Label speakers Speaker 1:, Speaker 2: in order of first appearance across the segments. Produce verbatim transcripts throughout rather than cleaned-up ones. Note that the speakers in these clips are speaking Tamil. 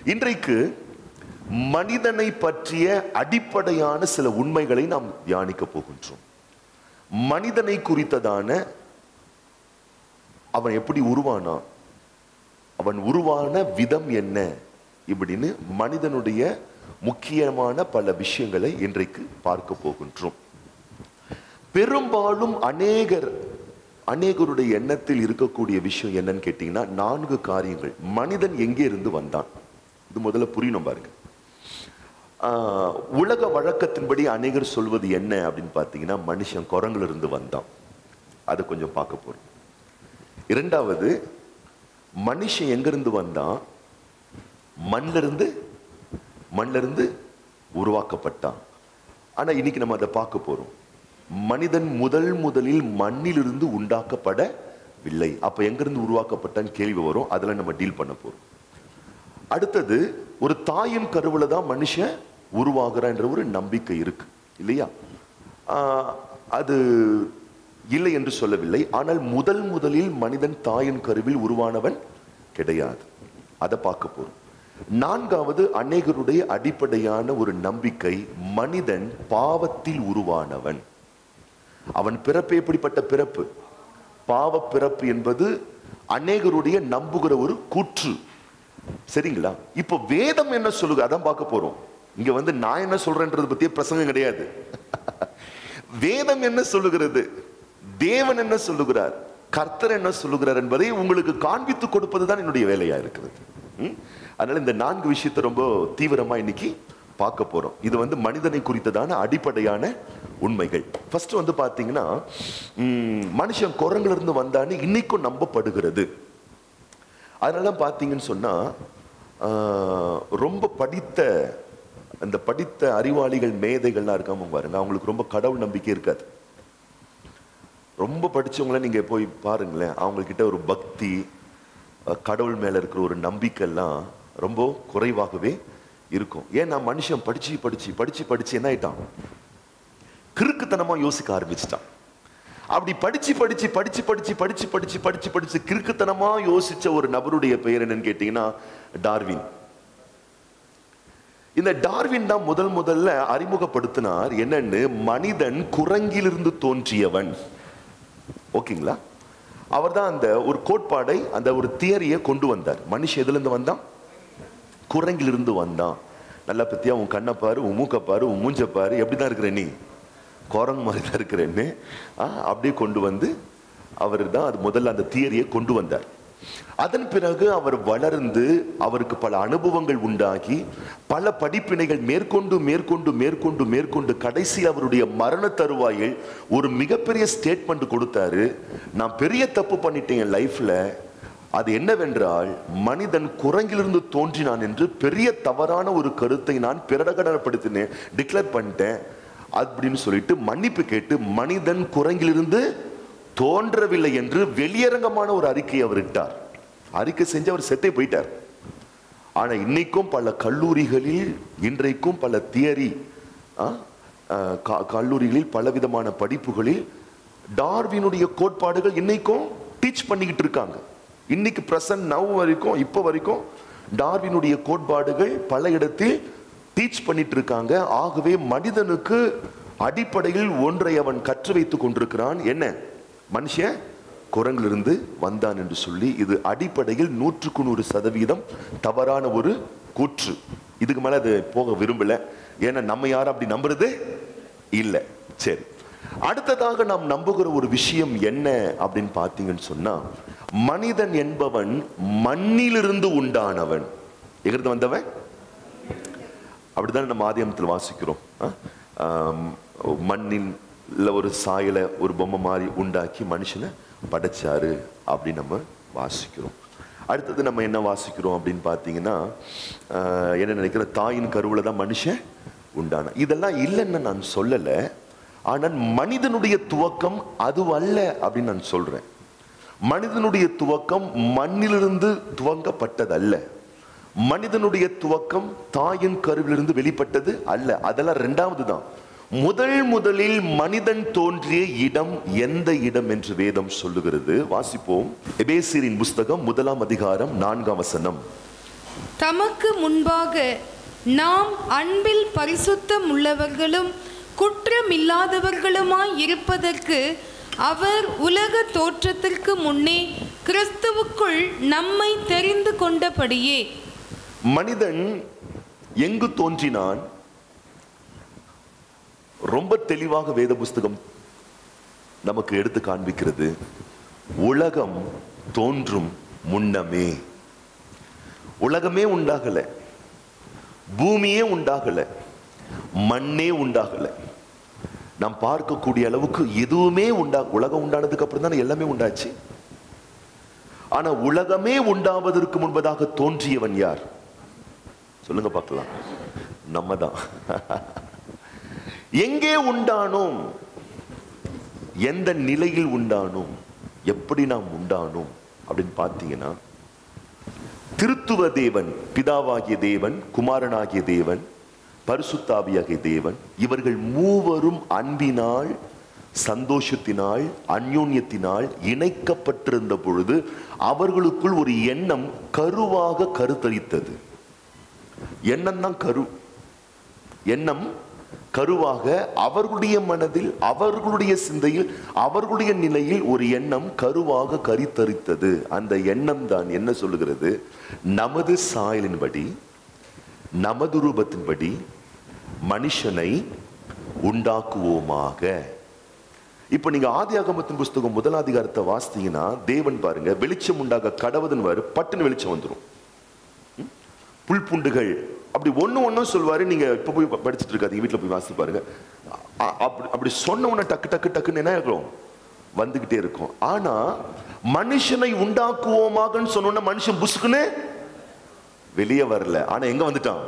Speaker 1: இன்றைக்கு மனிதனை பற்றிய அடிப்படையான சில உண்மைகளை நாம் தியானிக்க போகின்றோம். மனிதனை குறித்ததான அவன் எப்படி உருவானான், அவன் உருவான விதம் என்ன, இப்படின்னு மனிதனுடைய முக்கியமான பல விஷயங்களை இன்றைக்கு பார்க்க போகின்றோம். பெரும்பாலும் அநேகர் அநேகருடைய எண்ணத்தில் இருக்கக்கூடிய விஷயம் என்னன்னு கேட்டீங்கன்னா, நான்கு காரியங்கள். மனிதன் எங்கே இருந்து வந்தான், இது முதல்ல புரியணும் பாருங்க. ஆஹ் உலக வழக்கத்தின்படி அநேகர் சொல்வது என்ன அப்படின்னு பார்த்தீங்கன்னா, மனுஷன் குரங்குல இருந்து வந்தான். அதை கொஞ்சம் பார்க்க போறோம். இரண்டாவது, மனுஷன் எங்கிருந்து வந்தான், மண்ணிலிருந்து இருந்து மண்ணிலிருந்து இருந்து உருவாக்கப்பட்டான். ஆனா இன்னைக்கு நம்ம அதை பார்க்க போறோம். மனிதன் முதல் முதலில் மண்ணிலிருந்து உண்டாக்கப்படவில்லை. அப்ப எங்கிருந்து உருவாக்கப்பட்டான்னு கேள்வி வரும். அதுல நம்ம டீல் பண்ண போறோம். அடுத்தது, ஒரு தாயின் கருவுல தான் மனுஷன் உருவாகிறான்ற ஒரு நம்பிக்கை இருக்கு இல்லையா? ஆஹ் அது இல்லை என்று சொல்லவில்லை. ஆனால் முதல் முதலில் மனிதன் தாயின் கருவில் உருவானவன் கிடையாது. அதை பார்க்க போறோம். நான்காவது, அநேகருடைய அடிப்படையான ஒரு நம்பிக்கை, மனிதன் பாவத்தில் உருவானவன். அவன் பிறப்பு எப்படிப்பட்ட பிறப்பு, பாவ பிறப்பு என்பது அநேகருடைய நம்புகிற ஒரு கூற்று. சரிங்களா? இப்போ வேதம் என்ன சொல்லுங்க, அதான் பார்க்க போறோம். இங்க வந்து நான் என்ன சொல்றேன்றது பத்தியே பிரசங்கம் கிடையாது. வேதம் என்ன சொல்லுகிறது, தேவன் என்ன சொல்லுகிறார், கர்த்தர் என்ன சொல்லுகிறார் என்பதை உங்களுக்கு காண்பித்து கொடுப்பதுதான் என்னுடைய வேலையா இருக்கிறது. அதனால இந்த நான்கு விஷயத்தை ரொம்ப தீவிரமா இன்னைக்கு பார்க்க போறோம். இது வந்து மனிதனை குறித்ததான அடிப்படையான உண்மைகள். ஃபர்ஸ்ட் வந்து பாத்தீங்கன்னா, மனுஷன் குரங்குல இருந்து வந்தான்னு இன்னைக்கும் நம்பப்படுகிறது. அதனால பாத்தீங்கன்னு சொன்னா, ரொம்ப படித்த அந்த படித்த அறிவாளிகள் மேதைகள்லாம் இருக்காம பாருங்க, அவங்களுக்கு ரொம்ப கடவுள் நம்பிக்கை இருக்காது. ரொம்ப படிச்சவங்கள நீங்க போய் பாருங்களேன், அவங்கக்கிட்ட ஒரு பக்தி, கடவுள் மேல இருக்கிற ஒரு நம்பிக்கை எல்லாம் ரொம்ப குறைவாகவே இருக்கும். ஏன்னா மனுஷன் படிச்சு படிச்சு படிச்சு படிச்சு என்ன ஆயிட்டான், கிறுக்குத்தனமா யோசிக்க ஆரம்பிச்சிட்டான். அப்படி படிச்சு படிச்சு படிச்சு படிச்சு படிச்சு படிச்சு படிச்சு படிச்சு கிறுக்குத்தனமா யோசிச்ச ஒரு நபருடைய பெயர் என்னன்னு கேட்டீங்கன்னா, டார்வின். இந்த டார்வின் தான் முதல் முதல்ல அறிமுகப்படுத்தினார் என்னன்னு, மனிதன் குரங்கிலிருந்து தோன்றியவன். ஓகேங்களா? அவர் தான் அந்த ஒரு கோட்பாடை, அந்த ஒரு தியரியை கொண்டு வந்தார். மனுஷன் எதுல இருந்து வந்தான், குரங்கிலிருந்து வந்தான். நல்லா பத்தியா, உன் கண்ணை பாரு, உன் மூக்க பாரு, உன் மூஞ்ச பாரு, எப்படிதான் இருக்கிற நீ, குரங்கு மாதிரி தான் இருக்கிறேன்னு அப்படியே கொண்டு வந்து அவர் தான் அது முதல்ல அந்த தியரியை கொண்டு வந்தார். அதன் பிறகு அவர் வளர்ந்து அவருக்கு பல அனுபவங்கள் உண்டாகி பல படிப்பினைகள் மேற்கொண்டு மேற்கொண்டு மேற்கொண்டு மேற்கொண்டு கடைசி அவருடைய மரண தருவாயில் ஒரு மிகப்பெரிய ஸ்டேட்மெண்ட் கொடுத்தாரு. நான் பெரிய தப்பு பண்ணிட்டேன் என் லைஃப்ல. அது என்னவென்றால், மனிதன் குரங்கிலிருந்து தோன்றினான் என்று பெரிய தவறான ஒரு கருத்தை நான் பிரகடனப்படுத்தினேன், டிக்ளேர் பண்ணிட்டேன் அப்படின்னு சொல்லிட்டு மன்னிப்பு கேட்டு மனிதன் குரங்கிலிருந்து தோன்றவில்லை என்று வெளியரங்கமான ஒரு அறிக்கை அவர் இட்டார். அறிக்கை செஞ்சு அவர் செத்தே போயிட்டார். ஆனா இன்னைக்கும் பல கல்லூரிகளில், இன்றைக்கும் பல தியரி கல்லூரிகளில் பலவிதமான படிப்புகளில் டார்வினுடைய கோட்பாடுகள் இன்னைக்கும் டீச் பண்ணிக்கிட்டு இருக்காங்க. இன்னைக்கு பிரசன்ட் நவ் வரைக்கும், இப்போ வரைக்கும் டார்வினுடைய கோட்பாடுகள் பல இடத்தில் டீச் பண்ணிட்டு இருக்காங்க. ஆகவே மனிதனுக்கு அடிப்படையில் ஒன்றை அவன் கற்று வைத்துக் கொண்டிருக்கிறான். என்ன, மனுஷன் குரங்கிலிருந்து வந்தான் என்று சொல்லி. இது அடிப்படையில் நூற்றுக்கு நூறு சதவீதம் தவறான ஒரு கூற்று. இதுக்கு மேல அது போக விரும்பல, ஏன்னா நம்ம யாரும் அப்படி நம்புறது இல்லை. சரி, அடுத்ததாக நாம் நம்புகிற ஒரு விஷயம் என்ன அப்படின்னு பார்த்தீங்கன்னு சொன்னா, மனிதன் என்பவன் மண்ணிலிருந்து உண்டானவன். எங்கிருந்து வந்தவன்? அப்படிதான் நம்ம ஆதியாகமத்தில் வாசிக்கிறோம். மண்ணின் ஒரு சாயலை ஒரு பொம்மை மாதிரி உண்டாக்கி மனுஷனை படைச்சாரு அப்படின்னு நம்ம வாசிக்கிறோம். அடுத்தது நம்ம என்ன வாசிக்கிறோம் அப்படின்னு பார்த்தீங்கன்னா, என்ன நினைக்கிற, தாயின் கருவுல தான் மனுஷன் உண்டான. இதெல்லாம் இல்லைன்னு நான் சொல்லலை, ஆனால் மனிதனுடைய துவக்கம் அது அல்ல அப்படின்னு நான் சொல்றேன். மனிதனுடைய துவக்கம் மண்ணிலிருந்து துவங்கப்பட்டது அல்ல. மனிதனுடைய துவக்கம் தாயின் கருவிலிருந்து வெளிப்பட்டது அல்ல. அதெல்லாம் இரண்டாவது தான். முதல் முதலில் மனிதன் தோன்றிய இடம் எந்த இடம் என்று வேதம் சொல்லுகிறது. வாசிப்போம். எபேசியரின் புஸ்தகம் முதலாம் அதிகாரம் நான்காம் வசனம்.
Speaker 2: தமக்கு முன்பாக நாம் அன்பில் பரிசுத்தம் உள்ளவர்களும் குற்றமில்லாதவர்களுமாய் இருப்பதற்கு அவர் உலக தோற்றத்திற்கு முன்னே கிறிஸ்துவுக்குள் நம்மை தெரிந்து கொண்டபடியே.
Speaker 1: மனிதன் எங்கு தோன்றினான்? ரொம்ப தெளிவாக வேத புஸ்தகம் நமக்கு எடுத்து காண்பிக்கிறது. உலகம் தோன்றும் முன்னமே. உலகமே உண்டாகல, பூமியே உண்டாகல, மண்ணே உண்டாகல. நாம் பார்க்கக்கூடிய அளவுக்கு எதுவுமே உண்டா உலகம் உண்டானதுக்கு அப்புறம் தான் எல்லாமே உண்டாச்சு. ஆனா உலகமே உண்டாவதற்கு முன்பதாக தோன்றியவன் யார்? சொல்லுங்க பார்க்கலாம். நம்ம தான். எங்கே உண்டானோம்? எந்த நிலையில் உண்டானோம்? எப்படி நாம் உண்டானோம் அப்படின்னு பார்த்தீங்கன்னா, திருத்துவ தேவன், பிதாவாகிய தேவன், குமாரனாகிய தேவன், பரிசுத்தாவியாகிய தேவன், இவர்கள் மூவரும் அன்பினால், சந்தோஷத்தினால், அந்யோன்யத்தினால் இணைக்கப்பட்டிருந்த பொழுது அவர்களுக்குள் ஒரு எண்ணம் கருவாக கருத்தரித்தது. எண்ணம் தான் கரு. எண்ணம் கருவாக அவர்களுடைய மனதில், அவர்களுடைய சிந்தையில், அவர்களுடைய நிலையில் ஒரு எண்ணம் கருவாக கருத்தரித்தது. அந்த எண்ணம் தான் என்ன சொல்லுகிறது? நமது சாயலின்படி, நமது ரூபத்தின்படி மனுஷனை உண்டாக்குவோமாக. இப்ப நீங்க ஆதியாகமத்தின் புஸ்தகம் முதல் அதிகாரத்தை வாசித்தீங்கன்னா, தேவன் பாருங்க, வெளிச்சம் உண்டாக கடவுதுன்னு வரு, பட்டுன்னு வெளிச்சம் வந்துடும். புல் புண்டுகள் அப்படி ஒண்ணு ஒன்னும் சொல்வாரு. நீங்க இப்ப போய் படிச்சுட்டு இருக்காதீங்க, வீட்டுல போய் வாசித்து பாருங்க. அப்படி அப்படி சொன்ன உடனே டக்கு டக்கு டக்குன்னு என்ன இருக்கும்? வந்துகிட்டே இருக்கும். ஆனா மனுஷனை உண்டாக்குவோமாக சொன்ன மனுஷன் புசுக்குன்னு வெளியே வரல. ஆனா எங்க வந்துட்டான்?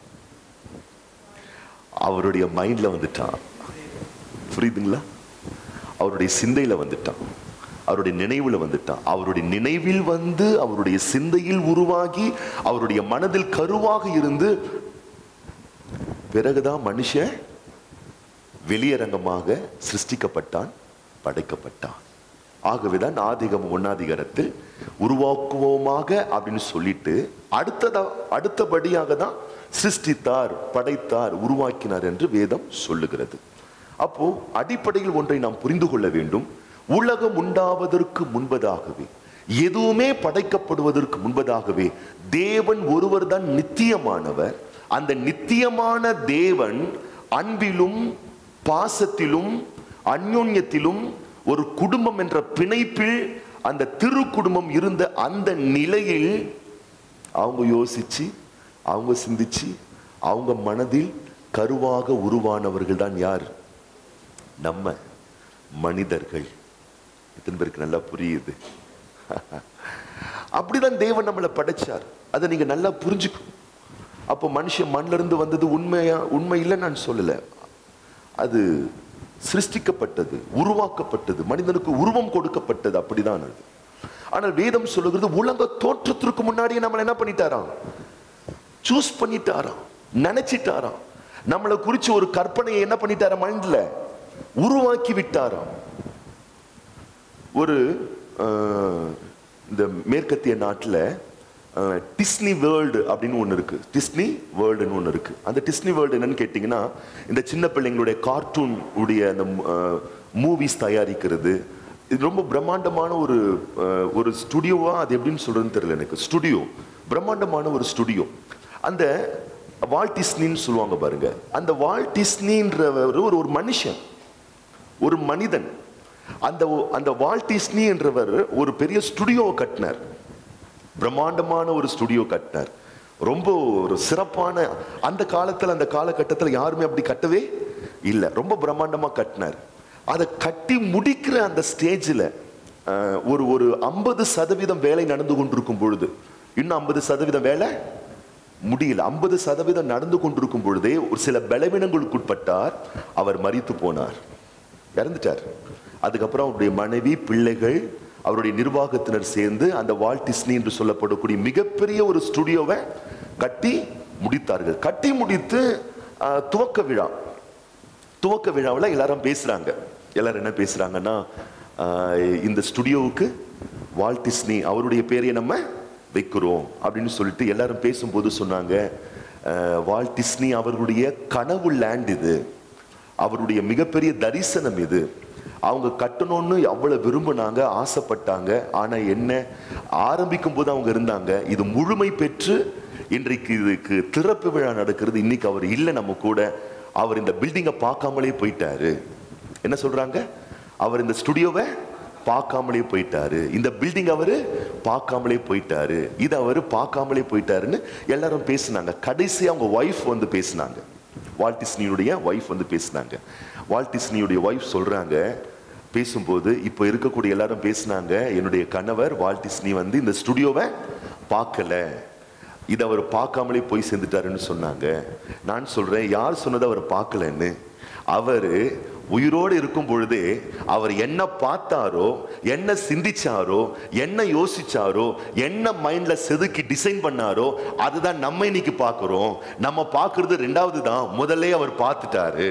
Speaker 1: அவருடைய மைண்ட்ல வந்துட்டான். புரியுதுங்களா? அவருடைய சிந்தையில வந்துட்டான், அவருடைய நினைவுல வந்துட்டான். அவருடைய நினைவில் வந்து அவருடைய சிந்தையில் உருவாகி அவருடைய மனதில் கருவாக இருந்து பிறகுதான் மனுஷன் வெளியரங்கமாக சிருஷ்டிக்கப்பட்டான், படைக்கப்பட்டான். ஆகவேதான் ஆதிகாமம் ஒன்னாதிகாரத்தில் உருவாக்குவோமாக அப்படின்னு சொல்லிட்டு அடுத்ததா அடுத்தபடியாக தான் சிருஷ்டித்தார், படைத்தார், உருவாக்கினார் என்று வேதம் சொல்லுகிறது. அப்போ அடிப்படையில் ஒன்றை நாம் புரிந்து கொள்ள வேண்டும். உலகம் உண்டாவதற்கு முன்பதாகவே, எதுவுமே படைக்கப்படுவதற்கு முன்பதாகவே தேவன் ஒருவர் தான் நித்தியமானவர். அந்த நித்தியமான தேவன் அன்பிலும் பாசத்திலும் அந்யோன்யத்திலும் ஒரு குடும்பம் என்ற பிணைப்பில் அந்த திரு குடும்பம் இருந்த அந்த நிலையில் அவங்க யோசிச்சு, அவங்க சிந்திச்சு, அவங்க மனதில் கருவாக உருவானவர்கள் தான் யார்? நம்ம மனிதர்கள். எத்தனை பேருக்கு நல்லா புரியுது? அப்படிதான் தேவன் நம்மளை படைச்சார். அதை நீங்க நல்லா புரிஞ்சுக்கும். அப்போ மனுஷன் மண்ணில இருந்து வந்தது உண்மையா? உண்மை இல்லை நான் சொல்லல. அது சிருஷ்டிக்கப்பட்டது, உருவாக்கப்பட்டது, மனிதனுக்கு உருவம் கொடுக்கப்பட்டது. அப்படிதான் அது. ஆனால் வேதம் சொல்லுகிறது, உலக தோற்றத்திற்கு முன்னாடியே நம்மளை என்ன பண்ணிட்டாராம்? சூஸ் பண்ணிட்டாராம், நினைச்சிட்டாராம். நம்மளை குறிச்சு ஒரு கற்பனையை என்ன பண்ணிட்டாராம்? மைண்ட்ல உருவாக்கி விட்டாராம். ஒரு இந்த மேற்கத்திய நாட்டில் டிஸ்னி வேர்ல்டு அப்படின்னு ஒன்று இருக்கு. டிஸ்னி வேர்ல்டுன்னு ஒன்று இருக்கு. அந்த டிஸ்னி வேர்ல்டு என்னன்னு கேட்டிங்கன்னா, இந்த சின்ன பிள்ளைங்களுடைய கார்ட்டூன் உடைய அந்த மூவிஸ் தயாரிக்கிறது. இது ரொம்ப பிரம்மாண்டமான ஒரு ஒரு ஸ்டுடியோவா, அது எப்படின்னு சொல்றதுன்னு தெரியல எனக்கு. ஸ்டுடியோ, பிரம்மாண்டமான ஒரு ஸ்டுடியோ. அந்த வால்ட் டிஸ்னின்னு சொல்லுவாங்க பாருங்க. அந்த வால்ட் டிஸ்னின்றவர் ஒரு ஒரு மனுஷன், ஒரு மனிதன். அந்த அந்த வால்ட் டிஸ்னி என்றவர் ஒரு பெரிய ஸ்டுடியோவை கட்டினார். பிரம்மாண்டமான ஒரு ஸ்டுடியோ கட்டினார். ரொம்ப ஒரு சிறப்பான, அந்த காலத்தில் அந்த காலகட்டத்தில் யாருமே அப்படி கட்டவே இல்லை. ரொம்ப பிரம்மாண்டமா கட்டினார். அதை கட்டி முடிக்கிற அந்த ஸ்டேஜில் ஒரு ஒரு ஐம்பது சதவீதம் வேலை நடந்து கொண்டிருக்கும் பொழுது, இன்னும் ஐம்பது சதவீதம் வேலை முடியல. ஐம்பது சதவீதம் நடந்து கொண்டிருக்கும் பொழுதே ஒரு சில பலவீனங்களுக்கு உட்பட்டார். அவர் மரித்து போனார், இறந்துட்டார். அதுக்கப்புறம் அவருடைய மனைவி, பிள்ளைகள், அவருடைய நிர்வாகத்தினர் சேர்ந்து அந்த வால்ட் டிஸ்னி என்று சொல்லப்படக்கூடிய மிகப்பெரிய ஒரு ஸ்டுடியோவை கட்டி முடித்தார்கள். கட்டி முடித்து துவக்க விழா துவக்க விழாவில் எல்லாரும் பேசுறாங்க. எல்லாரும் என்ன பேசுறாங்கன்னா, இந்த ஸ்டுடியோவுக்கு வால்ட் டிஸ்னி, அவருடைய பேரையை நம்ம வைக்கிறோம் அப்படின்னு சொல்லிட்டு எல்லாரும் பேசும்போது சொன்னாங்க, வால்ட் டிஸ்னி அவர்களுடைய கனவு லேண்ட் இது, அவருடைய மிகப்பெரிய தரிசனம் இது, அவங்க கட்டணும்னு அவ்வளவு விரும்பினாங்க, ஆசைப்பட்டாங்க. ஆனா என்ன, ஆரம்பிக்கும் போது அவங்க இருந்தாங்க, இது முழுமை பெற்று இன்றைக்கு இதுக்கு திறப்பு விழா நடக்கிறது, இன்னைக்கு அவர் இல்லை நம்ம கூட, அவர் இந்த பில்டிங்கை பார்க்காமலே போயிட்டாரு. என்ன சொல்றாங்க, அவர் இந்த ஸ்டுடியோவை பார்க்காமலே போயிட்டாரு, இந்த பில்டிங் அவரு பார்க்காமலே போயிட்டாரு, இது அவரு பார்க்காமலே போயிட்டாருன்னு எல்லாரும் பேசினாங்க. கடைசி அவங்க ஒய்ஃப் வந்து பேசினாங்க, வால்ட் டிஸ்னியுடைய ஒய்ஃப் வந்து பேசினாங்க. வால்ட் டிஸ்னியுடைய ஒய்ஃப் சொல்றாங்க, பேசும்போது இப்போ இருக்கக்கூடிய எல்லாரும் பேசினாங்க, என்னுடைய கணவர் வால்ட் டிஸ்னி வந்து இந்த ஸ்டுடியோவை பார்க்கல, இதை அவர் பார்க்காமலே போய் சேர்ந்துட்டாருன்னு சொன்னாங்க. நான் சொல்றேன், யார் சொன்னதை அவர் பார்க்கலன்னு? அவர் உயிரோடு இருக்கும் பொழுதே அவர் என்ன பார்த்தாரோ, என்ன சிந்திச்சாரோ, என்ன யோசிச்சாரோ, என்ன மைண்ட்ல செதுக்கி டிசைன் பண்ணாரோ அதுதான் நம்ம இன்னைக்கு பார்க்கிறோம். நம்ம பார்க்கிறது ரெண்டாவது தான், முதல்ல அவர் பார்த்துட்டாரு.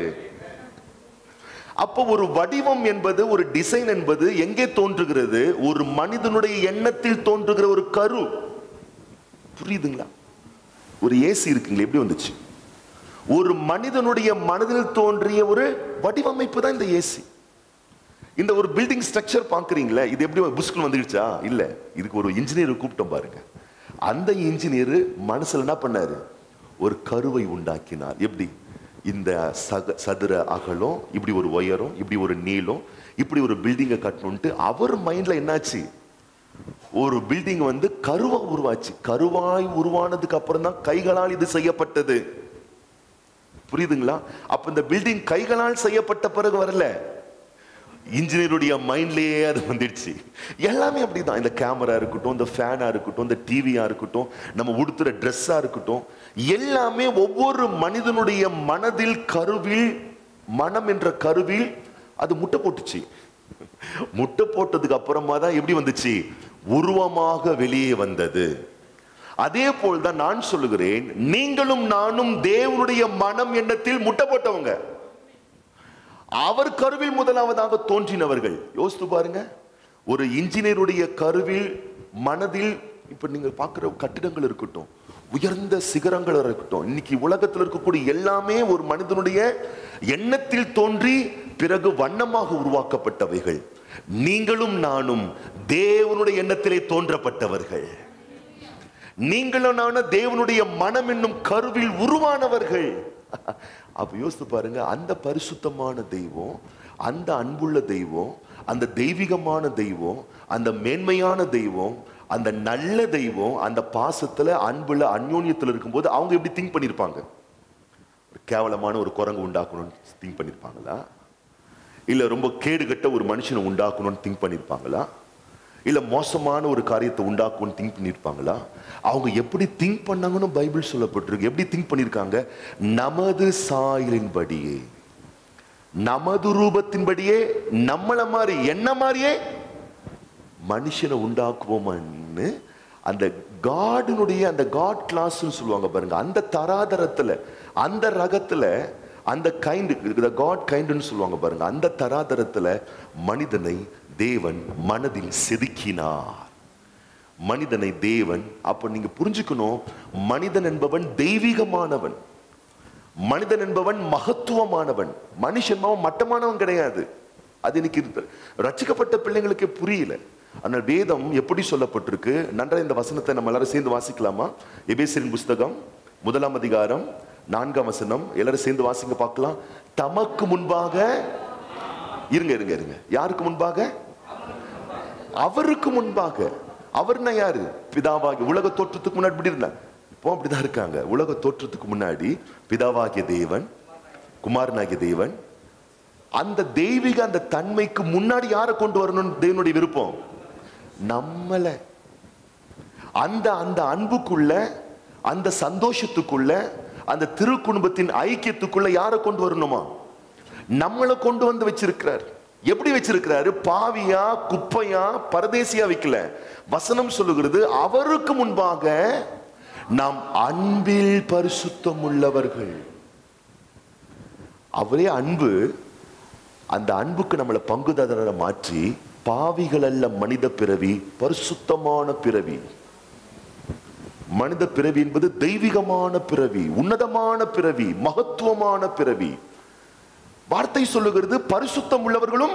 Speaker 1: அப்போ ஒரு வடிவம் என்பது, ஒரு டிசைன் என்பது எங்கே தோன்றுகிறது? ஒரு மனிதனுடைய எண்ணத்தில் தோன்றுகிற ஒரு கரு. புரியுதுங்களா? ஒரு ஏசி இருக்குங்களா, எப்படி வந்துச்சு? ஒரு மனிதனுடைய மனதில் தோன்றிய ஒரு வடிவமைப்பு தான் இந்த ஏசி. இந்த ஒரு பில்டிங் ஸ்ட்ரக்சர் பார்க்குறீங்களா, இது எப்படி புஷ்குன்னு வந்துடுச்சா? இல்லை, இதுக்கு ஒரு இன்ஜினியர் கூப்பிட்டோம் பாருங்க. அந்த இன்ஜினியர் மனசுல என்ன பண்ணாரு? ஒரு கருவை உண்டாக்கினார். எப்படி? இந்த சக சதுர அகலம், இப்படி ஒரு உயரம், இப்படி ஒரு நீளம், இப்படி ஒரு பில்டிங்கை கட்டணும்ட்டு அவர் மைண்ட்ல என்னாச்சு? ஒரு பில்டிங் வந்து கருவா உருவாச்சு. கருவாய் உருவானதுக்கு அப்புறம் தான் கைகளால் இது செய்யப்பட்டது. புரியுதுங்களா? அப்ப இந்த பில்டிங் கைகளால் செய்யப்பட்ட பிறகு வரல, இன்ஜினியருடைய மைண்ட்லயே அது வந்துடுச்சு. எல்லாமே அப்படிதான். இந்த கேமரா இருக்கட்டும், இந்த ஃபேனா இருக்கட்டும், இந்த டிவியா இருக்கட்டும், நம்ம உடுத்துற ட்ரெஸ்ஸா இருக்கட்டும், எல்லாமே ஒவ்வொரு மனிதனுடைய மனதில், கருவில், மனம் என்ற கருவில் அது முட்டை போட்டுச்சு. முட்டை போட்டதுக்கு அப்புறமா தான் எப்படி வந்துச்சு? உருவமாக வெளியே வந்தது. அதே போல்தான் நான் சொல்லுகிறேன், நீங்களும் நானும் தேவனுடைய மனம் எண்ணத்தில் முட்டை போட்டவங்க. அவர் கருவில் முதலாவதாக தோன்றினவர்கள். யோசித்து பாருங்க, ஒரு இன்ஜினியருடைய கருவில், மனதில், இப்ப நீங்க பார்க்கிற கட்டிடங்கள் இருக்கட்டும், உயர்ந்த சிகரங்கள் இருக்கட்டும், இன்னைக்கு உலகத்தில் இருக்கக்கூடிய எல்லாமே ஒரு மனிதனுடைய எண்ணத்தில் தோன்றி பிறகு வண்ணமாக உருவாக்கப்பட்டவைகள். நீங்களும் நானும் தேவனுடைய எண்ணத்திலே தோன்றப்பட்டவர்கள். நீங்களும் நானும் தேவனுடைய மனம் என்னும் கருவில் உருவானவர்கள். அப்ப யோசித்து பாருங்க, அந்த பரிசுத்தமான தெய்வம், அந்த அன்புள்ள தெய்வம், அந்த தெய்வீகமான தெய்வம், அந்த மேன்மையான தெய்வம், அந்த நல்ல தெய்வம், அந்த பாசத்துல, அன்புல, அந்யோன்யத்துல இருக்கும்போது அவங்க எப்படி திங்க் பண்ணிருப்பாங்க? கேவலமான ஒரு குரங்கு உண்டாக்கணும்னு திங்க் பண்ணிருப்பாங்களா? இல்ல ரொம்ப கேடுகட்ட ஒரு மனுஷனை உண்டாக்கணும்னு திங்க் பண்ணிருப்பாங்களா? இல்ல மோசமான ஒரு காரியத்தை உண்டாக்கணும்னு திங்க் பண்ணிருப்பாங்களா? அவங்க எப்படி திங்க் பண்ணாங்கன்னு பைபிள் சொல்லப்பட்டிருக்கு. எப்படி திங்க் பண்ணிருக்காங்க? நமது சாயலின்படியே, நமது ரூபத்தின்படியே, நம்மள மாதிரி, என்ன மாதிரியே மனுஷனை உண்டாக்குவோம்னு அந்த காடினுடைய அந்த காட் கிளாஸ்ன்னு சொல்லுவாங்க பாருங்க, அந்த தராதரத்துல, அந்த ரகத்துல, அந்த கைண்ட், காட் கைண்ட்னு சொல்லுவாங்க பாருங்க, அந்த தராதரத்துல மனிதனை தேவன் மனதில் செதுக்கினார். மனிதனை தேவன், அப்ப நீங்க புரிஞ்சுக்கணும், மனிதன் என்பவன் தெய்வீகமானவன், மனிதன் என்பவன் மகத்துவமானவன். மனுஷன் மட்டமானவன் கிடையாது. அது இன்னைக்கு ரட்சிக்கப்பட்ட பிள்ளைங்களுக்கு புரியல. ஆனால் வேதம் எப்படி சொல்லப்பட்டிருக்கு? நன்றாக இந்த வசனத்தை நம்ம எல்லாரும் சேர்ந்து வாசிக்கலாமா? எபேசியரின் புஸ்தகம் முதலாம் அதிகாரம் நான்காம் வசனம், எல்லாரும் சேர்ந்து வாசிங்க பார்க்கலாம். தமக்கு முன்பாக, இருங்க இருங்க இருங்க யாருக்கு முன்பாக? அவருக்கு முன்பாக. அவர்னா யாரு? பிதாவாகி. உலக தோற்றத்துக்கு முன்னாடி இப்படி இருந்தா, இப்போ அப்படிதான் இருக்காங்க. உலக தோற்றத்துக்கு முன்னாடி பிதாவாகிய தேவன், குமாரனாகிய தேவன், அந்த தெய்வீக அந்த தன்மைக்கு முன்னாடி யாரை கொண்டு வரணும்னு தேவனுடைய விருப்பம்? நம்மள. அந்த அந்த அன்புக்குள்ள, அந்த சந்தோஷத்துக்குள்ள, அந்த திரு குடும்பத்தின் ஐக்கியத்துக்குள்ள யாரை கொண்டு வரணுமா? நம்மளை கொண்டு வந்து வச்சிருக்கிறார். எப்படி வச்சிருக்கிறாரு? பாவியா, குப்பையா, பரதேசியா வைக்கல. வசனம் சொல்லுகிறது, அவருக்கு முன்பாக நாம் அன்பில் பரிசுத்தம் உள்ளவர்கள். அவரே அன்பு. அந்த அன்புக்கு நம்மளை பங்குதாரரை மாற்றி, பாவிகள் அல்ல மனித பிறவி, பரிசுத்தமான பிறவி. மனித பிறவி என்பது தெய்வீகமான பிறவி, உன்னதமான பிறவி, மகத்துவமான பிறவி. வார்த்தை சொல்லுகிறது பரிசுத்தம் உள்ளவர்களும்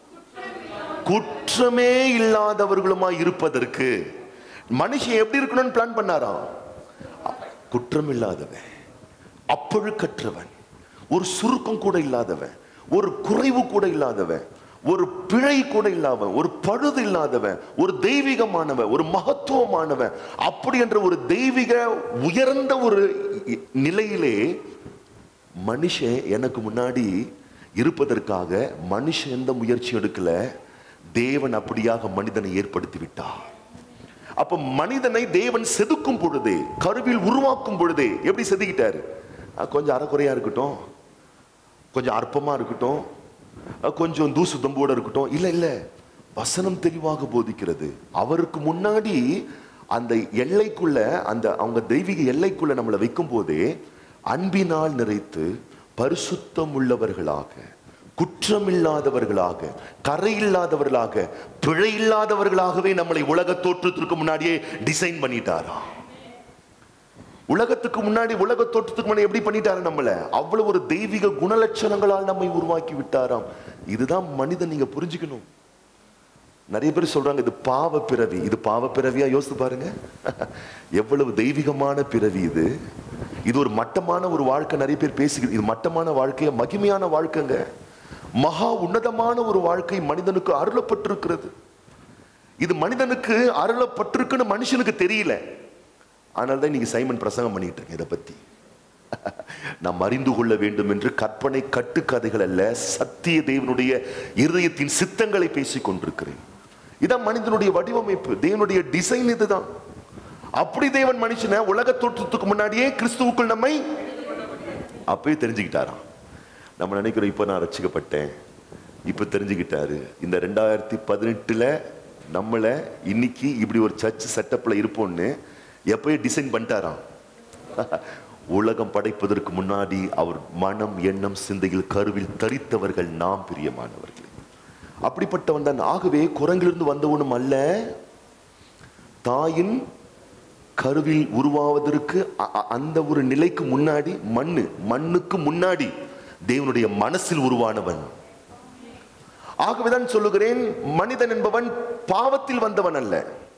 Speaker 1: குற்றமே இல்லாதவர்களுமாய் இருப்பதற்கு. மனுஷன் எப்படி இருக்கணும்னு பிளான் பண்ணாராம்? குற்றம் இல்லாதவன், அப்பழுக்கற்றவன், ஒரு சுருக்கம் கூட இல்லாதவன், ஒரு குறைவு கூட இல்லாதவன், ஒரு பிழை கூட இல்லாதவன், ஒரு பழுது இல்லாதவன், ஒரு தெய்வீகமானவன், ஒரு மகத்துவமானவன், அப்படி என்ற ஒரு தெய்வீக உயர்ந்த ஒரு நிலையிலே மனுஷன் எனக்கு முன்னாடி இருப்பதற்காக மனுஷன் எந்த முயற்சி எடுக்கல, தேவன் அப்படியாக மனிதனை ஏற்படுத்தி விட்டார். அப்ப மனிதனை தேவன் செதுக்கும் பொழுதே, கருவில் உருவாக்கும் பொழுதே எப்படி செதுக்கிட்டாரு? கொஞ்சம் அறக்குறையா இருக்கட்டும், கொஞ்சம் அற்பமா இருக்கட்டும், கொஞ்சம் தூசு தம்போட இருக்கட்டும், இல்ல இல்ல, வசனம் தெளிவாக போதிக்கிறது. அவருக்கு முன்னாடி அந்த எல்லைக்குள்ள, அந்த அவங்க தெய்வீக எல்லைக்குள்ள நம்மளை வைக்கும் போதே அன்பினால் நிறைத்து பரிசுத்தம் உள்ளவர்களாக, குற்றமில்லாதவர்களாக, கரை இல்லாதவர்களாக, பிழை இல்லாதவர்களாகவே நம்மளை உலக தோற்றத்திற்கு முன்னாடியே டிசைன் பண்ணிட்டாரா. உலகத்துக்கு முன்னாடி, உலக தோற்றத்துக்கு முன்னாடி எப்படி பண்ணிட்டாரு நம்மள? அவ்வளவு ஒரு தெய்வீக குணலட்சணங்களால் நம்மை உருவாக்கி விட்டாராம். இதுதான் மனிதன், நீங்க புரிஞ்சுக்கணும். நிறைய பேர் சொல்றாங்க இது பாவ பிறவி. இது பாவ பிறவியா? யோசித்து பாருங்க, எவ்வளவு தெய்வீகமான பிறவி இது. இது ஒரு மட்டமான ஒரு வாழ்க்கை. நிறைய பேர் பேசுகிறது இது மட்டமான வாழ்க்கைய, மகிமையான வாழ்க்கைங்க. மகா உன்னதமான ஒரு வாழ்க்கை மனிதனுக்கு அருளப்பட்டிருக்கிறது. இது மனிதனுக்கு அருளப்பட்டிருக்குன்னு மனுஷனுக்கு தெரியல. அதனால்தான் இன்னைக்கு சைமன் பிரசங்கம் பண்ணிட்டு இருக்கேன் இதை பத்தி. நாம் அறிந்து கொள்ள வேண்டும் என்று கற்பனை கட்டுக்கதைகள் அல்ல, சத்திய தேவனுடைய இருதயத்தின் சித்தங்களை பேசிக் கொண்டிருக்கிறேன். இதான் மனிதனுடைய வடிவமைப்பு, தேவனுடைய டிசைன் இதுதான். அப்படி தேவன் மனுஷனை உலக தோற்றத்துக்கு முன்னாடியே கிறிஸ்துவுக்குள் நம்மை அப்பவே தெரிஞ்சுக்கிட்டாராம். நம்ம நினைக்கிறோம் இப்ப நான் ரட்சிக்கப்பட்டேன், இப்ப தெரிஞ்சுக்கிட்டாரு. இந்த ரெண்டாயிரத்தி பதினெட்டுல நம்மள இன்னைக்கு இப்படி ஒரு சர்ச் செட்டப்ல இருப்போம்னு எப்பயே டிசைன் பண்ணிட்டாராம். உலகம் படைப்பதற்கு முன்னாடி அவர் மனம், எண்ணம், சிந்தையில், கருவில் தரித்தவர்கள் நாம் பிரியமானவர்கள். அப்படிப்பட்டவன் தான். ஆகவே குரங்கிலிருந்து வந்தவனும் அல்ல, தாயின் கருவில் உருவாவதற்கு அந்த ஒரு நிலைக்கு முன்னாடி, மண்ணு மண்ணுக்கு முன்னாடி தேவனுடைய மனசில் உருவானவன். ஆகவேதான் சொல்லுகிறேன், மனிதன் என்பவன் பாவத்தில் வந்தவன் அல்ல.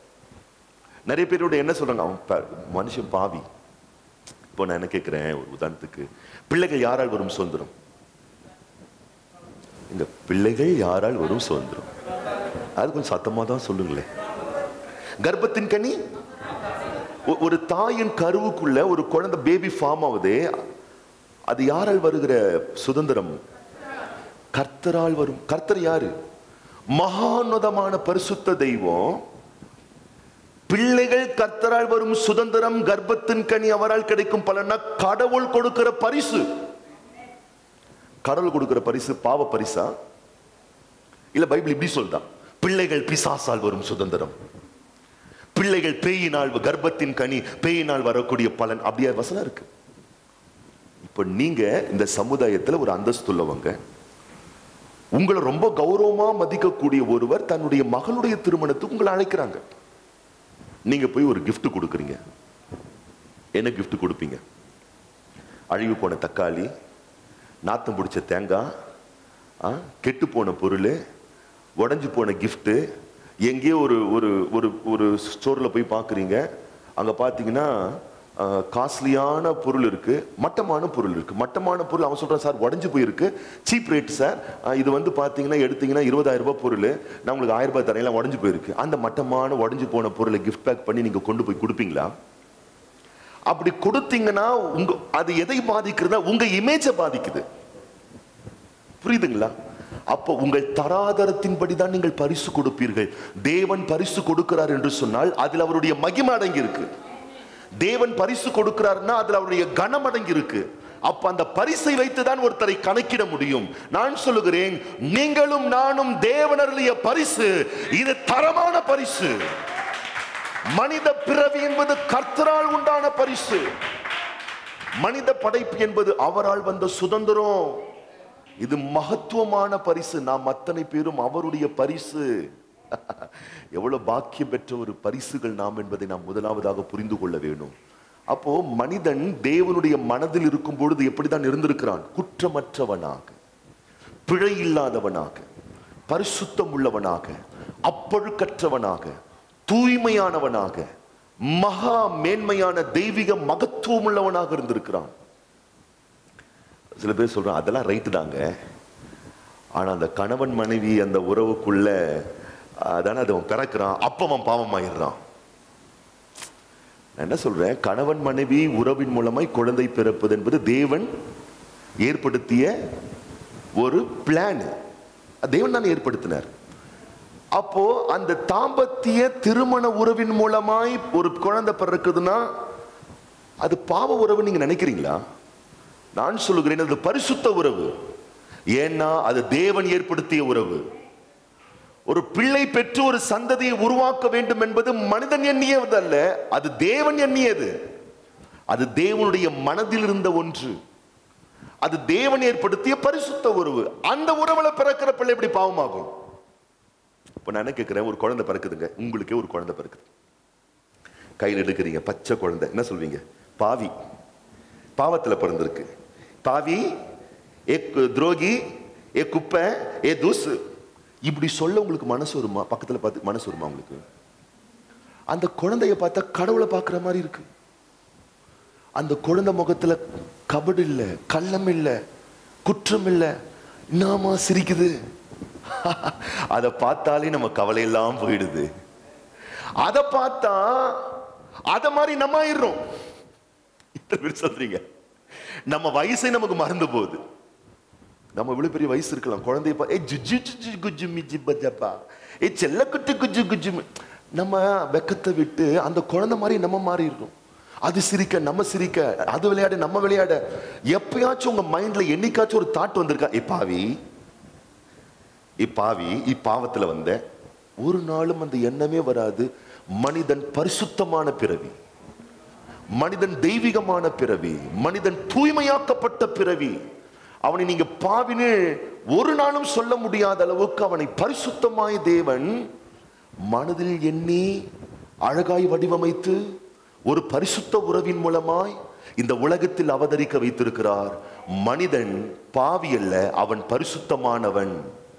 Speaker 1: நிறைய பேரோட என்ன சொல்றாங்க, அவன் மனுஷன் பாவி. இப்போ நான் என்ன கேட்கிறேன், ஒரு உதாரணத்துக்கு, பிள்ளைகள் யாரால் வரும் சுதந்திரம்? இந்த பிள்ளைகள் யாரால் வரும் சுதந்திரம்? அது கொஞ்சம் சத்தமா தான் சொல்லுங்களேன். கர்ப்பத்தின் கனி, ஒரு தாயின் கருவுக்குள்ள ஒரு குழந்தை பேபி ஃபார்ம் ஆகுது, அது யாரால் வருகிற சுதந்திரம்? கர்த்தரால் வரும். கர்த்தர் யாரு? மகாநுதமான பரிசுத்த தெய்வம். பிள்ளைகள் கர்த்தரால் வரும் சுதந்திரம், கர்ப்பத்தின் கனி அவரால் கிடைக்கும் பலனா கடவுள் கொடுக்கிற பரிசு. கடவுள் கொடுக்கிற பரிசு பாவ பரிசா? இல்ல பைபிள் இப்படி சொல்றா, பிள்ளைகள் பிசாசால் வரும் சுதந்திரம், பிள்ளைகள் பேயினால், கர்ப்பத்தின் கனி பேயினால் வரக்கூடிய பலன். அப்படியே வசனம் இருக்கு. இப்ப நீங்க இந்த சமுதாயத்துல ஒரு அந்தஸ்துள்ளவங்க, உங்களை ரொம்ப கௌரவமா மதிக்கக்கூடிய ஒருவர் தன்னுடைய மகளுடைய திருமணத்துக்கு உங்களை அழைக்கிறாங்க. நீங்க போய் ஒரு gift கொடுக்குறீங்க. என்ன gift கொடுப்பீங்க? அழிவு போன தக்காளி, நாத்தம் பிடிச்ச தேங்காய், கெட்டு போன பொருள், உடஞ்சி போன gift. எங்கேயோ ஒரு ஒரு ஒரு ஒரு ஸ்டோர்ல போய் பார்க்குறீங்க, அங்க பார்த்தீங்கன்னா காஸ்ட்லியான பொருள் இருக்கு, மட்டமான பொருள் இருக்கு. மட்டமான பொருள் அவன் சொல்றான், சார் உடஞ்சு போயிருக்கு, சீப் ரேட் சார், இது வந்து பார்த்தீங்கன்னா எடுத்தீங்கன்னா இருபதாயிரம் ரூபாய் பொருள், நான் உங்களுக்கு ஆயிரம் ரூபாய் தரையெல்லாம் உடஞ்சு போயிருக்கு. அந்த மட்டமான உடஞ்சு போன பொருளை கிஃப்ட் பேக் பண்ணி நீங்க கொண்டு போய் கொடுப்பீங்களா? அப்படி கொடுத்தீங்கன்னா உங்க அது எதை பாதிக்குதுன்னா உங்க இமேஜை பாதிக்குது. புரியுதுங்களா? அப்போ உங்கள் தராதரத்தின்படி தான் நீங்கள் பரிசு கொடுப்பீர்கள். தேவன் பரிசு கொடுக்கிறார் என்று சொன்னால் அதில் அவருடைய மகிமை அடங்கி இருக்கு. தேவன் பரிசு கொடுக்கிறார்னா அதுல அவருடைய கனம் அடங்கி இருக்கு. அப்ப அந்த பரிசை வைத்துதான் ஒருத்தரை கணக்கிட முடியும். நான் சொல்லுகிறேன், நீங்களும் நானும் தேவனருடைய பரிசு. இது தரமான பரிசு. மனித பிறவி என்பது கர்த்தரால் உண்டான பரிசு. மனித படைப்பு என்பது அவரால் வந்த சுதந்திரம். இது மகத்துவமான பரிசு. நாம் அத்தனை பேரும் அவருடைய பரிசு. எவ்வளவு பாக்கியம் பெற்ற ஒரு பரிசுகள் நாம் என்பதை நாம் முதலாவதாக புரிந்து கொள்ள வேண்டும். அப்போ மனிதன் தேவனுடைய மனதில் இருக்கும் பொழுது எப்படிதான் இருந்திருக்கிறான்? குற்றமற்றவனாக, பிழை இல்லாதவனாக, பரிசுத்தம் உள்ளவனாக, அப்பழுக்கற்றவனாக, தூய்மையானவனாக, மகா மேன்மையான தெய்வீக மகத்துவம் உள்ளவனாக இருந்திருக்கிறான். சில பேர் சொல்றான் அதெல்லாம் ரைட்டு தாங்க, ஆனா அந்த கணவன் மனைவி அந்த உறவுக்குள்ள அதான அது அவன் பிறக்கிறான், அப்ப அவன் பாவமாயிடுறான். நான் என்ன சொல்றேன், கணவன் மனைவி உறவின் மூலமாய் குழந்தை பிறப்பது என்பது தேவன் ஏற்படுத்திய ஒரு பிளான். தேவன் தான் ஏற்படுத்தினார். அப்போ அந்த தாம்பத்திய திருமண உறவின் மூலமாய் ஒரு குழந்தை பிறக்குதுன்னா அது பாவ உறவு நீங்க நினைக்கிறீங்களா? நான் சொல்லுகிறேன் அது பரிசுத்த உறவு. ஏன்னா அது தேவன் ஏற்படுத்திய உறவு. ஒரு பிள்ளை பெற்று ஒரு சந்ததியை உருவாக்க வேண்டும் என்பது மனிதன் எண்ணியது அல்ல, அது தேவன் எண்ணியது. அது தேவனுடைய மனதில் இருந்த ஒன்று. அது தேவன் ஏற்படுத்திய பரிசுத்த உறவு. அந்த உறவுல பிறக்கிற பிள்ளை எப்படி பாவமாகும்? இப்ப நான் என்ன கேட்கிறேன், ஒரு குழந்தை பிறக்குதுங்க, உங்களுக்கே ஒரு குழந்தை பிறக்குது, கையில் எடுக்கிறீங்க, பச்சை குழந்தை, என்ன சொல்வீங்க? பாவி, பாவத்துல பிறந்திருக்கு, பாவி, ஏ துரோகி, ஏ குப்பை, ஏ தூசு, இப்படி சொல்ல உங்களுக்கு மனசு வருமா? பக்கத்துல பார்த்து மனசு வருமா உங்களுக்கு? அந்த குழந்தைய பார்த்தா கடவுளை பார்க்கிற மாதிரி இருக்கு. அந்த குழந்தை முகத்துல கபடு இல்லை, கள்ளம் இல்லை, குற்றம் இல்லை, நாமா சிரிக்குது. அதை பார்த்தாலே நம்ம கவலையெல்லாம் போயிடுது. அதை பார்த்தா அத மாதிரி நம்ம ஆயிடுறோம். சொல்றீங்க நம்ம வயசை நமக்கு மறந்து போகுது. நம்ம இவ்வளவு பெரிய வயசு இருக்கலாம், குழந்தைய பா, ஏ ஜுஜு ஜுஜு குஜு மிஜி பஜப்பா, ஏ செல்ல குட்டி குஜு குஜு, நம்ம வெக்கத்தை விட்டு அந்த குழந்தை மாதிரி நம்ம மாறி இருக்கோம். அது சிரிக்க நம்ம சிரிக்க, அது விளையாட நம்ம விளையாட. எப்பயாச்சும் உங்க மைண்ட்ல என்னைக்காச்சும் ஒரு தாட் வந்திருக்கா, ஏ பாவி, இப்பாவி, இப்பாவத்துல வந்த? ஒரு நாளும் அந்த எண்ணமே வராது. மனிதன் பரிசுத்தமான பிறவி, மனிதன் தெய்வீகமான பிறவி, மனிதன் தூய்மையாக்கப்பட்ட பிறவி. அவனை நீங்க பாவின்னு ஒரு நாளும் சொல்ல முடியாத அளவுக்கு அவனை பரிசுத்தமாய் தேவன் மனதில் எண்ணி அழகாய் வடிவமைத்து ஒரு பரிசுத்த உறவின் மூலமாய் இந்த உலகத்தில் அவதரிக்க வைத்திருக்கிறார். மனிதன் பாவி அல்ல, அவன் பரிசுத்தமானவன்.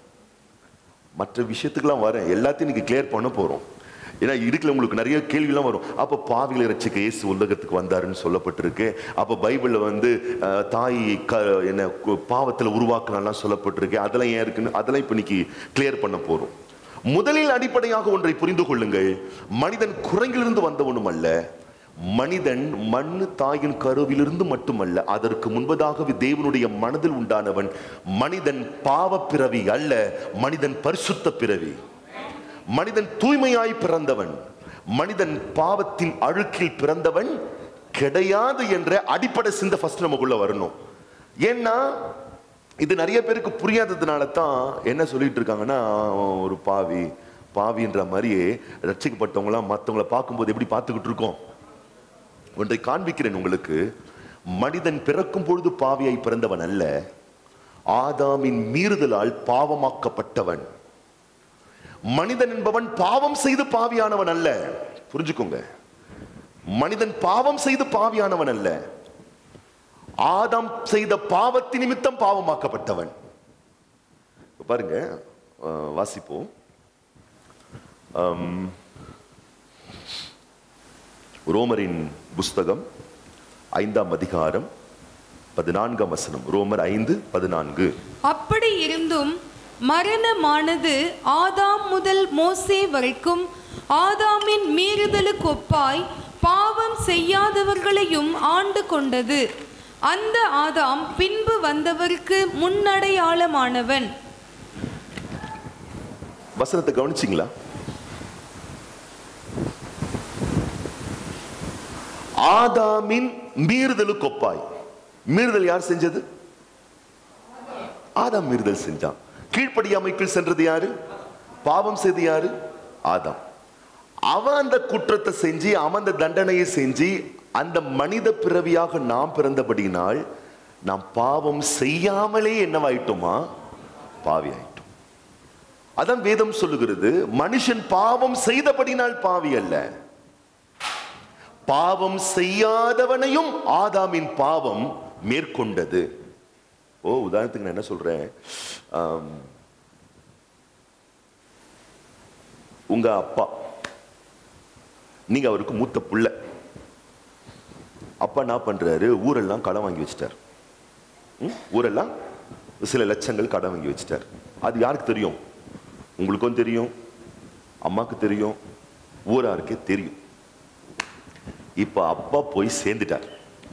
Speaker 1: மற்ற விஷயத்துக்கெல்லாம் வரேன், எல்லாத்தையும் நீங்க கிளியர் பண்ண போறோம். ஏன்னா இதுக்குள்ள உங்களுக்கு நிறைய கேள்விலாம் வரும். அப்ப பாவிகளை ரட்சிக்க இயேசு உலகத்துக்கு வந்தாருன்னு சொல்லப்பட்டிருக்கு. அப்ப பைபிள்ல வந்து தாய் க என்ன பாவத்துல உருவாக்கலாம் சொல்லப்பட்டிருக்கு. அதெல்லாம் ஏன் இருக்குன்னு அதெல்லாம் இப்ப இன்னைக்கு கிளியர் பண்ண போறோம். முதலில் அடிப்படையாக ஒன்றை புரிந்து கொள்ளுங்கள், மனிதன் குரங்கிலிருந்து வந்தவனும் அல்ல, மனிதன் மண்ணு தாயின் கருவிலிருந்து மட்டுமல்ல, அதற்கு முன்பதாகவே தேவனுடைய மனதில் உண்டானவன். மனிதன் பாவ பிறவி அல்ல, மனிதன் பரிசுத்த பிறவி. மனிதன் தூய்மையாய் பிறந்தவன், மனிதன் பாவத்தின் அழுக்கில் பிறந்தவன் கிடையாது என்ற அடிப்படை சிந்தை ஃபர்ஸ்ட் நமக்குள்ள வரணும். ஏன்னா இது நிறைய பேருக்கு புரியாததுனால தான் என்ன சொல்லிட்டு இருக்காங்கன்னா, ஒரு பாவி பாவின்ற மாதிரியே ரட்சிக்கப்பட்டவங்களாம் மற்றவங்களை பார்க்கும்போது எப்படி பார்த்துக்கிட்டு இருக்கோம். ஒன்றை காண்பிக்கிறேன் உங்களுக்கு. மனிதன் பிறக்கும் பொழுது பாவியாய் பிறந்தவன் அல்ல, ஆதாமின் மீறுதலால் பாவமாக்கப்பட்டவன். மனிதன் என்பவன் பாவம் செய்து பாவியானவன் அல்ல. புரிஞ்சுக்கோங்க, மனிதன் பாவம் செய்து பாவியானவன் அல்ல, ஆதாம் செய்த பாவத்தின் நிமித்தம் பாவமாக்கப்பட்டவன். பாருங்க, வாசிப்போம். ரோமரின் புஸ்தகம் ஐந்தாம் அதிகாரம் பதினான்காம் வசனம். ரோமர் ஐந்து பதினான்கு.
Speaker 2: அப்படி இருந்தும் மரணமானது ஆதாம் முதல் மோசே வரைக்கும் ஆதாமின் மீறுதலுக்கு ஒப்பாய் பாவம் செய்யாதவர்களையும் ஆண்டு கொண்டது. அந்த ஆதாம் பின்பு வந்தவருக்கு முன்னடையாளமானவன்.
Speaker 1: வசனத்தை கவனிச்சிங்களா? ஆதாமின் மீறுதலுக்கு ஒப்பாய். மீறுதல் யார் செஞ்சது? ஆதாம் மீறுதல் செஞ்சான். கீழ்ப்படியாமைக்குள் சென்றது யாரு? பாவம் செய்து யாரு? ஆதாம். அவன் அந்த குற்றத்தை செஞ்சு அவன் அந்த தண்டனையை செஞ்சு அந்த மனித பிறவியாக நாம் பிறந்தபடியினால் நாம் பாவம் செய்யாமலே என்னவாயிட்டோமா? பாவி ஆயிட்டோம். அதான் வேதம் சொல்லுகிறது, மனுஷன் பாவம் செய்தபடினால் பாவி அல்ல, பாவம் செய்யாதவனையும் ஆதாமின் பாவம் மேற்கொண்டது. ஓ, உதாரணத்துக்கு நான் என்ன சொல்றேன், உங்க அப்பா, நீங்க அவருக்கு மூத்த புள்ள. அப்பா என்ன பண்றாரு, ஊரெல்லாம் கடன் வாங்கி வச்சிட்டார். ஊரெல்லாம் சில லட்சங்கள் கடன் வாங்கி வச்சிட்டார். அது யாருக்கு தெரியும்? உங்களுக்கும் தெரியும், அம்மாக்கு தெரியும், ஊராருக்கே தெரியும். இப்ப அப்பா போய் சேர்ந்துட்டார்.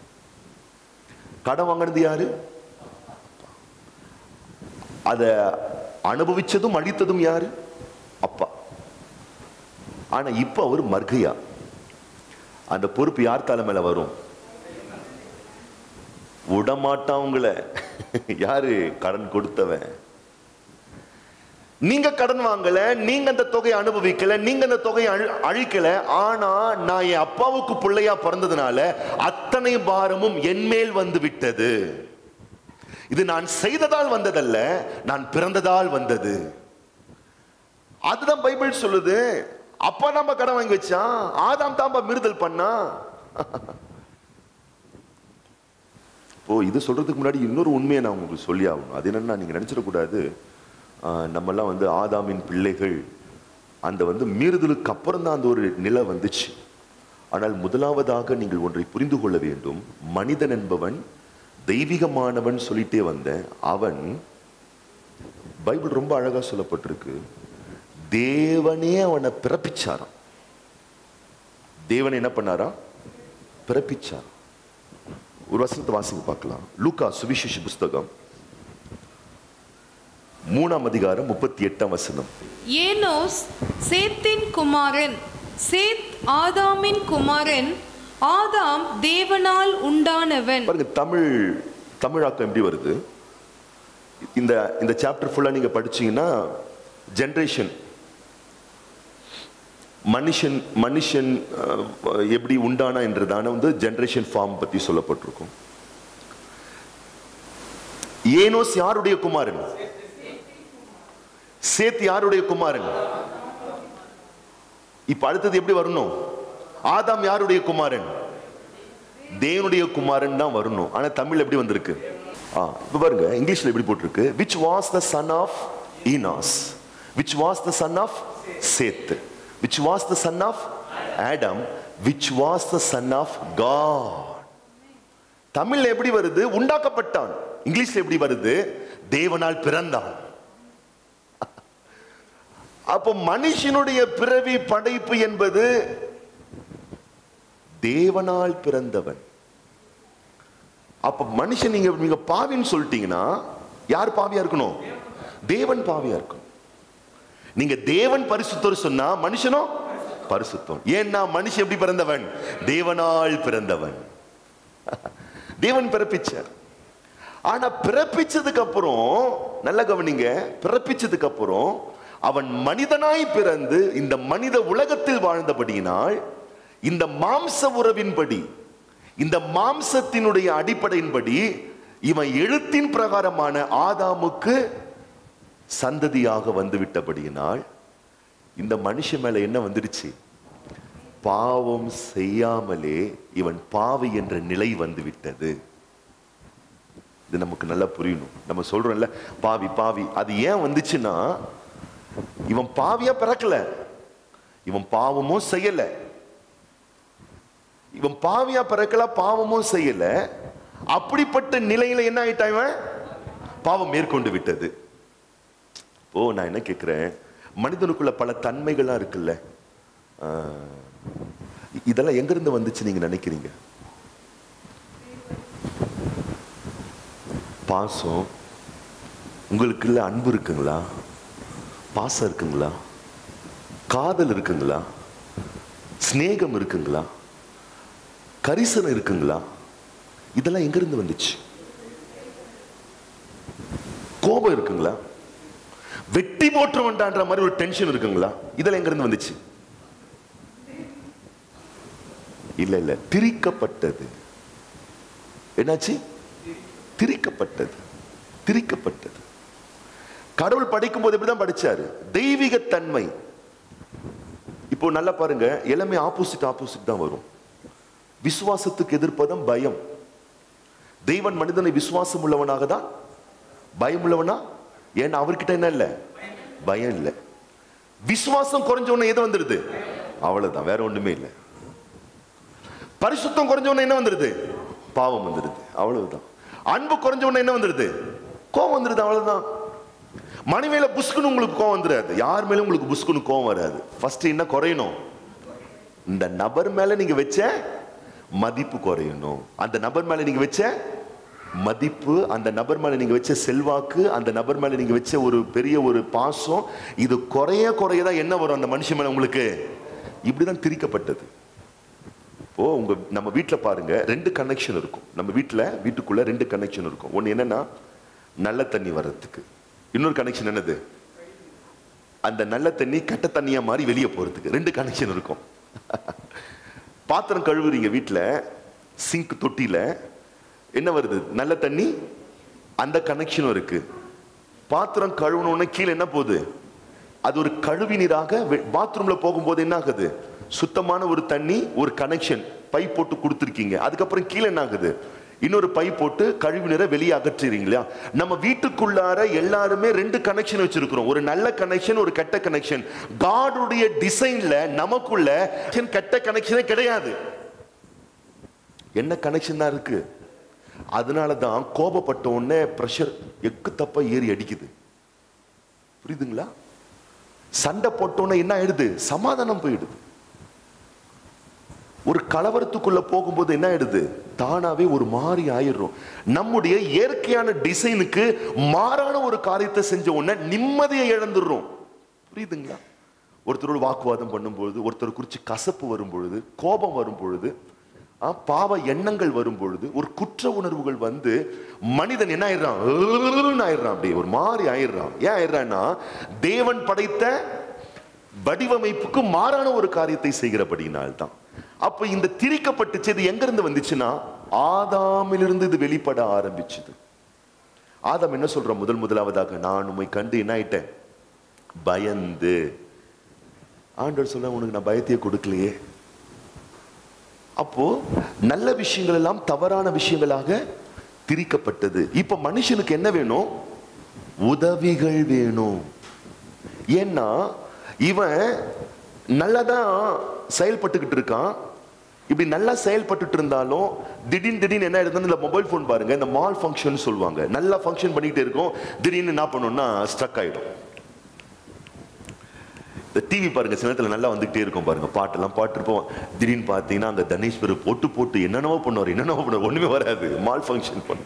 Speaker 1: கடன் வாங்கினது யாரு? அத அனுபவிச்சதும் அழித்ததும் யாரு? அப்பா. ஆனா இப்ப அவர் மர்கையா. அந்த பொறுப்பு யார் தலைமையில வரும்? விடமாட்டாவங்கள. யாரு? கடன் கொடுத்தவன். நீங்க கடன் வாங்கல, நீங்க அந்த தொகையை அனுபவிக்கல, நீங்க அந்த தொகையை அழிக்கல. ஆனா நான் என் அப்பாவுக்கு பிள்ளையா பிறந்ததுனால அத்தனை பாரமும் என் மேல் வந்து விட்டது. இது நான் செய்ததால் வந்ததல்ல, நான் பிறந்ததால் வந்தது. அதுதான் பைபிள் சொல்லுது. அப்பா நம்ம கடன் வாங்கி வச்சான், ஆதாம் தாம்பா மீறுதல் பண்ணா. இப்போ இது சொல்றதுக்கு முன்னாடி இன்னொரு உண்மையை நான் உங்களுக்கு சொல்லி ஆகணும். அது என்னன்னா, நீங்க நினைச்சிடக்கூடாது நம்மெல்லாம் வந்து ஆதாமின் பிள்ளைகள், அந்த வந்து மீறுதலுக்கு அப்புறம் தான் அந்த ஒரு நிலை வந்துச்சு. ஆனால் முதலாவதாக நீங்கள் ஒன்றை புரிந்து கொள்ள வேண்டும். மனிதன் என்பவன் தெய்வீகமானவன் சொல்லிட்டே வந்தேன். அவன், பைபிள் ரொம்ப அழகா சொல்லப்பட்டிருக்கு, தேவனே அவனை பிறப்பிச்சாராம். தேவன் என்ன பண்ணாரா? பிறப்பிச்சார். ஒரு வசனத்தை வாசிங்க பார்க்கலாம். லூக்கா சுவிசேஷ புஸ்தகம் மூணாம் அதிகாரம் முப்பத்தி எட்டாம் வசனம்.
Speaker 2: ஏனோஸ் சேத்தின் குமாரன், சேத் ஆதாமின் குமாரன், ஆதாம் தேவனால் உண்டானவன்.
Speaker 1: பாருங்க, தமிழ் தமிழாக்கம் எப்படி வருது. இந்த இந்த சாப்டர் ஃபுல்லா நீங்க படிச்சீங்கன்னா ஜெனரேஷன், மனுஷன் மனுஷன் எப்படி உண்டானா என்றதான வந்து ஜெனரேஷன் ஃபார்ம் பத்தி சொல்லப்பட்டிருக்கும். ஏனோஸ் யாருடைய குமாரன்? சேத் யாருடைய குமாரன்? இப்ப அடுத்தது எப்படி வரணும்? ஆதாம் யாருடைய குமாரன்? தேவனுடைய குமாரன் தான் வரணும். ஆனா தமிழ் எப்படி வந்திருக்கு? இப்ப பாருங்க, இங்கிலீஷ்ல எப்படி போட்டிருக்கு? which was the son of Enos, which was the son of Seth, which was the son of Adam, which was the son of God. தமிழ்ல எப்படி வருது? உண்டாக்கப்பட்டான். இங்கிலீஷ்ல எப்படி வருது? தேவனால் பிறந்தான். அப்போ மனுஷனுடைய பிறவி படைப்பு என்பது தேவனால் பிறந்தவன். அப்ப மனுஷன், நீங்க நீங்க பாவின்னு சொல்லிட்டீங்கன்னா யார் பாவியா இருக்கணும்? தேவன் பாவியா இருக்கணும். நீங்க தேவன் பரிசுத்தர் சொன்னா மனுஷனும் பரிசுத்தம். ஏன்னா மனுஷன் எப்படி பிறந்தவன்? தேவனால் பிறந்தவன். தேவன் பிறப்பிச்சார். ஆனா பிறப்பிச்சதுக்கு அப்புறம் நல்ல கவனிங்க, பிறப்பிச்சதுக்கு அப்புறம் அவன் மனிதனாய் பிறந்து இந்த மனித உலகத்தில் வாழ்ந்தபடியினால் இந்த மாம்ச உறவின்படி, இந்த மாம்சத்தினுடைய அடிப்படையின்படி இவன் எழுத்தின் பிரகாரமான ஆதாமுக்கு சந்ததியாக வந்து விட்டபடியினால் இந்த மனுஷன் மேல என்ன வந்துடுச்சு? பாவம் செய்யாமலே இவன் பாவி என்ற நிலை வந்து விட்டது. இது நமக்கு நல்லா புரியணும். நம்ம சொல்றோம்ல பாவி பாவி, அது ஏன் வந்துச்சுன்னா, இவன் பாவியா பிறக்கல, இவன் பாவமும் செய்யல. இவன் பாவியா பிறக்கல, பாவமும் செய்யல. அப்படிப்பட்ட நிலையில என்ன ஆயிட்டான்? இவன் பாவம் மேற்கொண்டு விட்டது. ஓ, நான் என்ன கேட்கிறேன், மனிதனுக்குள்ள பல தன்மைகளா இருக்குல்ல, இதெல்லாம் எங்க இருந்து வந்துச்சு நீங்க நினைக்கிறீங்க? பாசம், உங்களுக்குள்ள அன்பு இருக்குங்களா? பாசம் இருக்குங்களா? காதல் இருக்குங்களா? ஸ்நேகம் இருக்குங்களா? கரிசனம் இருக்குங்களா? இதெல்லாம் எங்க இருந்து வந்துச்சு? கோபம் இருக்குங்களா? வெட்டி போற்ற வேண்டான்ற மாதிரி ஒரு டென்ஷன் இருக்குங்களா? இதெல்லாம் எங்க இருந்து வந்துச்சு? இல்ல இல்ல, திரிக்கப்பட்டது. என்னாச்சு? திரிக்கப்பட்டது. திரிக்கப்பட்டது. கடவுள் படைக்கும் போது எப்படிதான் படைச்சாரு? தெய்வீக தன்மை. இப்போ நல்லா பாருங்க, எல்லாமே ஆப்போசிட் ஆப்போசிட் தான் வரும். விசுவாசத்துக்கு எதிர்ப்பதம் பயம். தெய்வன் மனிதனை விசுவாசம் உள்ளவனாக தான், பயம் உள்ளவனா? ஏன்னா அவர்கிட்ட என்ன இல்லை? பயம் இல்லை. விசுவாசம் குறைஞ்ச உடனே எது வந்துருது? அவ்வளவுதான், வேற ஒண்ணுமே இல்லை. பரிசுத்தம் குறைஞ்ச உடனே என்ன வந்துருது? பாவம் வந்துருது, அவ்வளவுதான். அன்பு குறைஞ்ச உடனே என்ன வந்துருது? கோவம் வந்துருது, அவ்வளவுதான். மனைவியில புஷ்குன்னு உங்களுக்கு கோவம் வந்துடாது, யார் மேலும் உங்களுக்கு புஷ்குன்னு கோவம் வராது. ஃபர்ஸ்ட் என்ன குறையணும்? இந்த நபர் மேல நீங்க வச்ச மதிப்பு குறையணும். அந்த நபர் மேல நீங்க வச்ச மதிப்பு, அந்த நபர் மேல நீங்க வச்ச செல்வாக்கு, அந்த நபர் மேல நீங்க வச்ச ஒரு பெரிய ஒரு பாசம், இது குறைய குறையதான் என்ன வரும் அந்த மனுஷன் மேல உங்களுக்கு? இப்படிதான் திரிக்கப்பட்டது. இப்போ உங்க நம்ம வீட்டுல பாருங்க, ரெண்டு கனெக்ஷன் இருக்கும். நம்ம வீட்டுல வீட்டுக்குள்ள ரெண்டு கனெக்ஷன் இருக்கும். ஒன்னு என்னன்னா நல்ல தண்ணி வர்றதுக்கு, இன்னொரு கனெக்ஷன் என்னது? அந்த நல்ல தண்ணி கெட்ட தண்ணியா மாறி வெளியே போறதுக்கு ரெண்டு கனெக்ஷன் இருக்கும். பாத்திரம் கழுவுறீங்க வீட்டுல, சிங்க் தொட்டில என்ன வருது? நல்ல தண்ணி, அந்த கனெக்ஷனும் இருக்கு. பாத்திரம் கழுவணும்னு கீழே என்ன போகுது? அது ஒரு கழுவி நீராக பாத்ரூம்ல போகும்போது என்ன ஆகுது? சுத்தமான ஒரு தண்ணி, ஒரு கனெக்ஷன் பைப் போட்டு கொடுத்துருக்கீங்க. அதுக்கப்புறம் கீழே என்ன ஆகுது? இன்னொரு பைப் போட்டு கழிவு நீரை வெளியே அகற்றுறீங்களா? நம்ம வீட்டுக்குள்ளார எல்லாருமே ரெண்டு கனெக்ஷன் வச்சிருக்கிறோம், ஒரு நல்ல கனெக்ஷன், ஒரு கெட்ட கனெக்ஷன். காடுடைய டிசைன்ல நமக்குள்ள கெட்ட கனெக்ஷனே கிடையாது. என்ன கனெக்ஷன் தான் இருக்கு? அதனாலதான் கோபப்பட்ட உடனே பிரஷர் எக்கு தப்பா ஏறி அடிக்குது. புரியுதுங்களா? சண்டை போட்டோன்னே என்ன ஆயிடுது? சமாதானம் போயிடுது. ஒரு கலவரத்துக்குள்ள போகும்போது என்ன ஆயிடுது? தானாவே ஒரு மாறி ஆயிடுறோம். நம்முடைய இயற்கையான டிசைனுக்கு மாறான ஒரு காரியத்தை செஞ்ச உடனே நிம்மதியை இழந்துடுறோம். புரியுதுங்களா? ஒருத்தரோட வாக்குவாதம் பண்ணும்பொழுது, ஒருத்தர் குறிச்சு கசப்பு வரும் பொழுது, கோபம் வரும் பொழுது, பாவ எண்ணங்கள் வரும் பொழுது, ஒரு குற்ற உணர்வுகள் வந்து மனிதன் என்ன ஆயிடுறான்? ஆயிடுறான், அப்படியே ஒரு மாதிரி ஆயிடுறான். ஏன் ஆயிடுறான்னா, தேவன் படைத்த வடிவமைப்புக்கு மாறான ஒரு காரியத்தை செய்கிறபடினால்தான். அப்ப இந்த திரிக்கப்பட்டுச்சு. இது எங்க இருந்து வந்துச்சுன்னா, ஆதாமிலிருந்து இது வெளிப்பட ஆரம்பிச்சது. ஆதாம் என்ன சொல்ற? முதல் முதலாவதாக, நான் உம்மை கண்டு என்ன ஆயிட்டேன்? பயந்து. ஆண்டவர் சொல்ல, உனக்கு நான் பயத்தையே கொடுக்கலையே. அப்போ நல்ல விஷயங்கள் எல்லாம் தவறான விஷயங்களாக திரிக்கப்பட்டது. இப்ப மனுஷனுக்கு என்ன வேணும்? உதவிகள் வேணும். ஏன்னா இவன் நல்லதான் செயல்பட்டுக்கிட்டு இருக்கான். இப்படி நல்லா செயல்பட்டு இருந்தாலும் திடீர்னு திடீர்னு என்ன ஆயிடுதுன்னு, இந்த மொபைல் போன் பாருங்க, இந்த மால் ஃபங்க்ஷன் சொல்லுவாங்க. நல்லா ஃபங்க்ஷன் பண்ணிக்கிட்டே இருக்கும், திடீர்னு என்ன பண்ணணும்னா ஸ்ட்ரக் ஆயிடும். இந்த டிவி பாருங்க, சில நேரத்தில் நல்லா வந்துகிட்டே இருக்கும் பாருங்க, பாட்டெல்லாம் பாட்டுருப்போம். திடீர்னு பார்த்தீங்கன்னா அந்த தனேஷ் பேர் போட்டு போட்டு என்னென்னவோ பண்ணுவார், என்னென்னவோ பண்ணுவார், ஒண்ணுமே வராது. மால் ஃபங்க்ஷன் பண்ண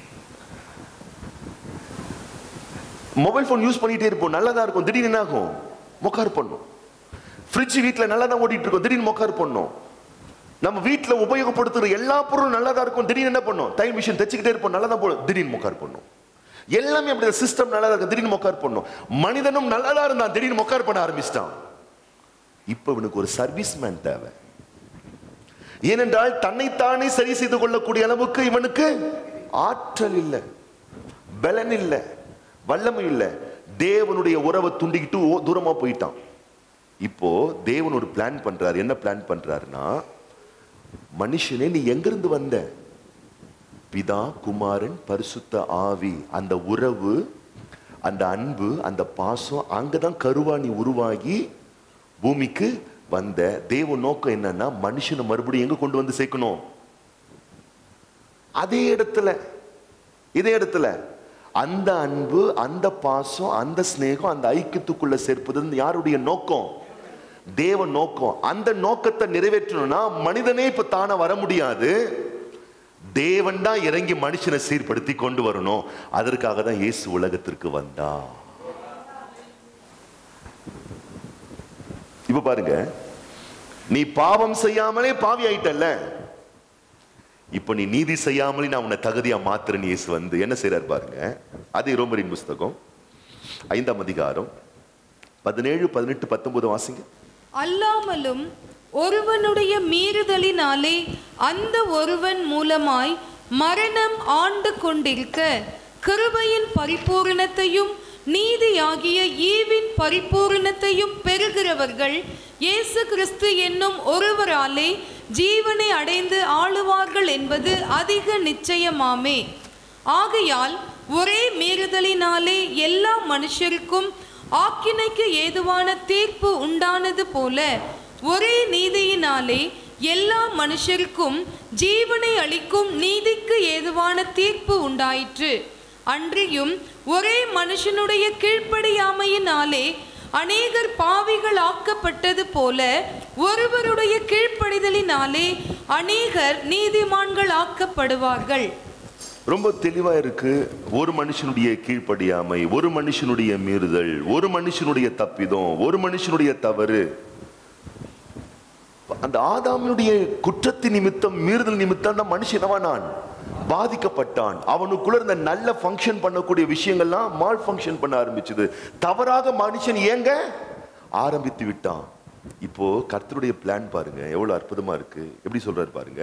Speaker 1: மொபைல் போன் யூஸ் பண்ணிட்டே இருப்போம், நல்லா தான் இருக்கும். திடீர்னு என்ன ஆகும்? மொக்கார் பண்ணும். ஃப்ரிட்ஜ் வீட்டில் நல்லா தான் ஓடிட்டு இருக்கும், திடீர்னு மொக்கார் பண்ணும். நம்ம வீட்டில் உபயோகப்படுத்துற எல்லா பொருளும் நல்லா தான் இருக்கும், திடீர்னு என்ன பண்ணும்? டைம் மிஷின் தைச்சிக்கிட்டே இருப்போம், நல்லா தான் போடும், திடீர்னு மொக்கார் பண்ணும். எல்லாமே அப்படி, சிஸ்டம் நல்லா இருக்கு, திடீர்னு மொக்கார் பண்ணும். மனிதனும் நல்லா இருந்தான், திடீர்னு மொக்கார் பண்ண ஆரம்பிச்சிட்டான். இப்ப இவனுக்கு ஒரு சர்வீஸ் மேன் தேவை. ஏனென்றால் தன்னைத்தானே சரி செய்து கொள்ளக்கூடிய அளவுக்கு இவனுக்கு ஆற்றல் இல்லை, பலன் இல்லை, வல்லமை இல்லை. தேவனுடைய உறவை துண்டிக்கிட்டு தூரமா போயிட்டான். இப்போ தேவன் ஒரு பிளான் பண்றாரு. என்ன பிளான் பண்றாருன்னா, மனுஷனே நீ எங்கிருந்து வந்த? பிதா, குமாரன், பரிசுத்த ஆவி, அந்த உறவு, அந்த அன்பு, அந்த பாசம், அங்கதான் கருவா நீ உருவாகி பூமிக்கு வந்த. தேவ நோக்கம் என்னன்னா, மனுஷனை மறுபடியும் எங்க கொண்டு வந்து சேர்க்கணும்? அதே இடத்துல, இதே இடத்துல அந்த அன்பு, அந்த பாசம், அந்த ஸ்நேகம், அந்த ஐக்கியத்துக்குள்ள சேர்ப்பது யாருடைய நோக்கம்? தேவ நோக்கம். அந்த நோக்கத்தை நிறைவேற்றணும்னா மனிதனே இப்ப தானே வர முடியாது, தேவன் தான் இறங்கி மனுஷனை சீர்படுத்தி கொண்டு வரணும். அதற்காக தான் இயேசு உலகத்திற்கு வந்தா. இப்ப பாருங்க, நீ பாவம் செய்யாமலே பாவி ஆயிட்டல்ல, இப்ப நீ நீதி செய்யாமலே நான் உன்னை தகுதியா மாத்திரன். இயேசு வந்து என்ன செய்யறாரு பாருங்க. அதே ரோமரின் புஸ்தகம் ஐந்தாம் அதிகாரம் பதினேழு, பதினெட்டு, பத்தொன்பது வாசிங்க.
Speaker 2: அல்லாமலும் ஒருவனுடைய மீறுதலினாலே அந்த ஒருவன் மூலமாய் மரணம் ஆண்டு கொண்டிருக்க, கிருபையின் பரிபூரணத்தையும் நீதியாகிய ஈவின் பரிபூரணத்தையும் பெறுகிறவர்கள் இயேசு கிறிஸ்து என்னும் ஒருவராலே ஜீவனை அடைந்து ஆளுவார்கள் என்பது அதிக நிச்சயமாமே. ஆகையால் ஒரே மீறுதலினாலே எல்லா மனுஷருக்கும் ஆக்கினைக்கு ஏதுவான தீர்ப்பு உண்டானது போல ஒரே நீதியினாலே எல்லா மனுஷருக்கும் ஜீவனை அளிக்கும் நீதிக்கு ஏதுவான தீர்ப்பு உண்டாயிற்று. அன்றியும் ஒரே மனுஷனுடைய கீழ்ப்படியாமையினாலே அநேகர் பாவிகள் ஆக்கப்பட்டது போல ஒருவருடைய கீழ்ப்படிதலினாலே அநேகர் நீதிமான்கள் ஆக்கப்படுவார்கள்.
Speaker 1: ரொம்ப தெளிவா இருக்கு. ஒரு மனுஷனுடைய கீழ்ப்படியாமை, ஒரு மனுஷனுடைய மீறுதல், ஒரு மனுஷனுடைய தப்பிதம், ஒரு மனுஷனுடைய தவறு. அந்த ஆதாமுடைய குற்றத்தின் நிமித்தம், மீறுதல் நிமித்தம் தான் மனுஷனவா நான் பாதிக்கப்பட்டான். அவனுக்குள்ள இருந்த நல்ல ஃபங்க்ஷன் பண்ணக்கூடிய விஷயங்கள்லாம் மால் ஃபங்க்ஷன் பண்ண ஆரம்பிச்சது. தவறாக மனுஷன் ஏங்க ஆரம்பித்து விட்டான். இப்போ கர்த்தருடைய பிளான் பாருங்க, எவ்வளவு அற்புதமா இருக்கு. எப்படி சொல்றாரு பாருங்க.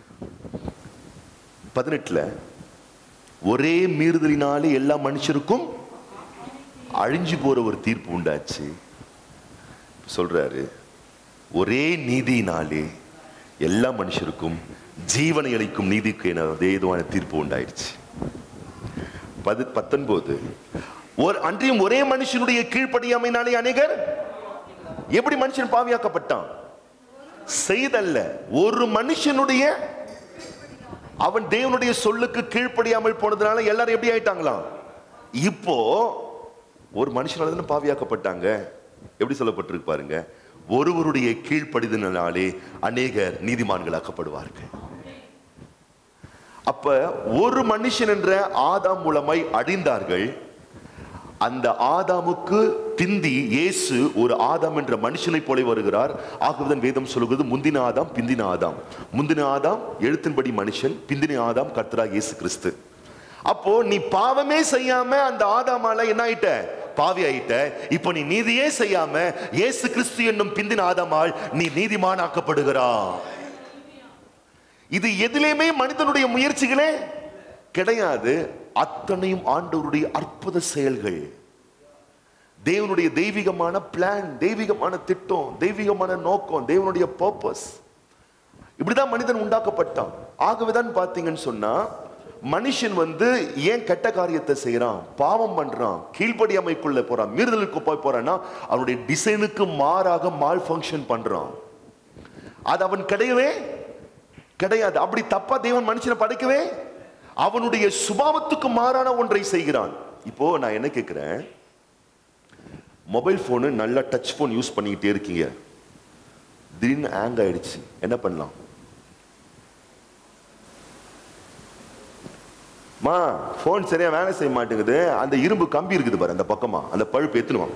Speaker 1: பதினெட்டுல ஒரே மீறுதலினாலே எல்லா மனுஷருக்கும் அழிஞ்சு போற ஒரு தீர்ப்பு உண்டாச்சு. சொல்றாரு ஒரே நீதியினாலே எல்லா மனுஷருக்கும் ஜீவனை அளிக்கும் நீதிக்கு என ஏதுவான தீர்ப்பு உண்டாயிடுச்சு. பது பத்தொன்பது ஒரு அன்றியும் ஒரே மனுஷனுடைய கீழ்ப்படியாமையினாலே அநேகர். எப்படி மனுஷன் பாவியாக்கப்பட்டான்? செய்தல்ல, ஒரு மனுஷனுடைய, அவன் தேவனுடைய சொல்லுக்கு கீழ்ப்படியாமல் போனதுனால எல்லாரும் எப்படி ஆயிட்டாங்களாம்? இப்போ ஒரு மனுஷனால பாவியாக்கப்பட்டாங்க. எப்படி சொல்லப்பட்டிருக்கு பாருங்க. ஒருவருடைய கீழ்ப்படிதலினாலே அநேகர் நீதிமான்களாக்கப்படுவார்கள். அப்ப ஒரு மனுஷன் என்ற ஆதாம் மூலமாய் அழிந்தார்கள். அந்த ஆதாமுக்கு பிந்தி இயேசு ஒரு ஆதாம் என்ற மனுஷனை போல வருகிறார். ஆகவேதான் வேதம் சொல்லுகிறது முந்தின ஆதாம் பிந்தின ஆதாம். முந்தின ஆதாம் எழுத்தின்படி மனுஷன், பிந்தின ஆதாம் கர்த்தராகிய இயேசு கிறிஸ்து. அப்போ நீ பாவமே செய்யாம அந்த ஆதாமால என்ன ஆயிட்ட? பாவி ஆயிட்ட. இப்போ நீ நீதியே செய்யாம இயேசு கிறிஸ்து என்னும் பிந்தின ஆதாமால் நீ நீதிமான் ஆக்கப்படுகிறாய். இது எதிலேயுமே மனிதனுடைய முயற்சிகளே கிடையாது. அத்தனையும் ஆண்டவருடைய அற்புத செயல்கள், தேவனுடைய தெய்வீகமான பிளான், தெய்வீகமான திட்டம், தெய்வீகமான நோக்கம், தேவனுடைய பர்பஸ். இப்படிதான் மனிதன் உண்டாக்கப்பட்டான். ஆகவேதான் பாத்தீங்கன்னு சொன்னா மனுஷன் வந்து ஏன் கெட்ட காரியத்தை செய்யறான், பாவம் பண்றான், கீழ்ப்படியாமைக்குள்ள போறான், மீறுதலுக்கு போய் போறான்னா அவனுடைய டிசைனுக்கு மாறாக மால் ஃபங்க்ஷன் பண்றான். அது அவன் கிடையவே கிடையாது. அப்படி தப்பா தேவன் மனுஷனை படைக்கவே அவனுடைய சுபாவத்துக்கு மாறான ஒன்றை செய்கிறான். இப்போ நான் என்ன கேட்கிறேன், மொபைல் போனு நல்ல டச் போன் யூஸ் பண்ணிக்கிட்டே இருக்கீங்க, திடீர்னு ஹேங் ஆயிடுச்சு, என்ன பண்ணலாம்? மா போன் சரியா வேலை செய்ய மாட்டேங்குது, அந்த இரும்பு கம்பி இருக்குது பாரு அந்த பக்கமா, அந்த பழுப்பு எத்தனுவான்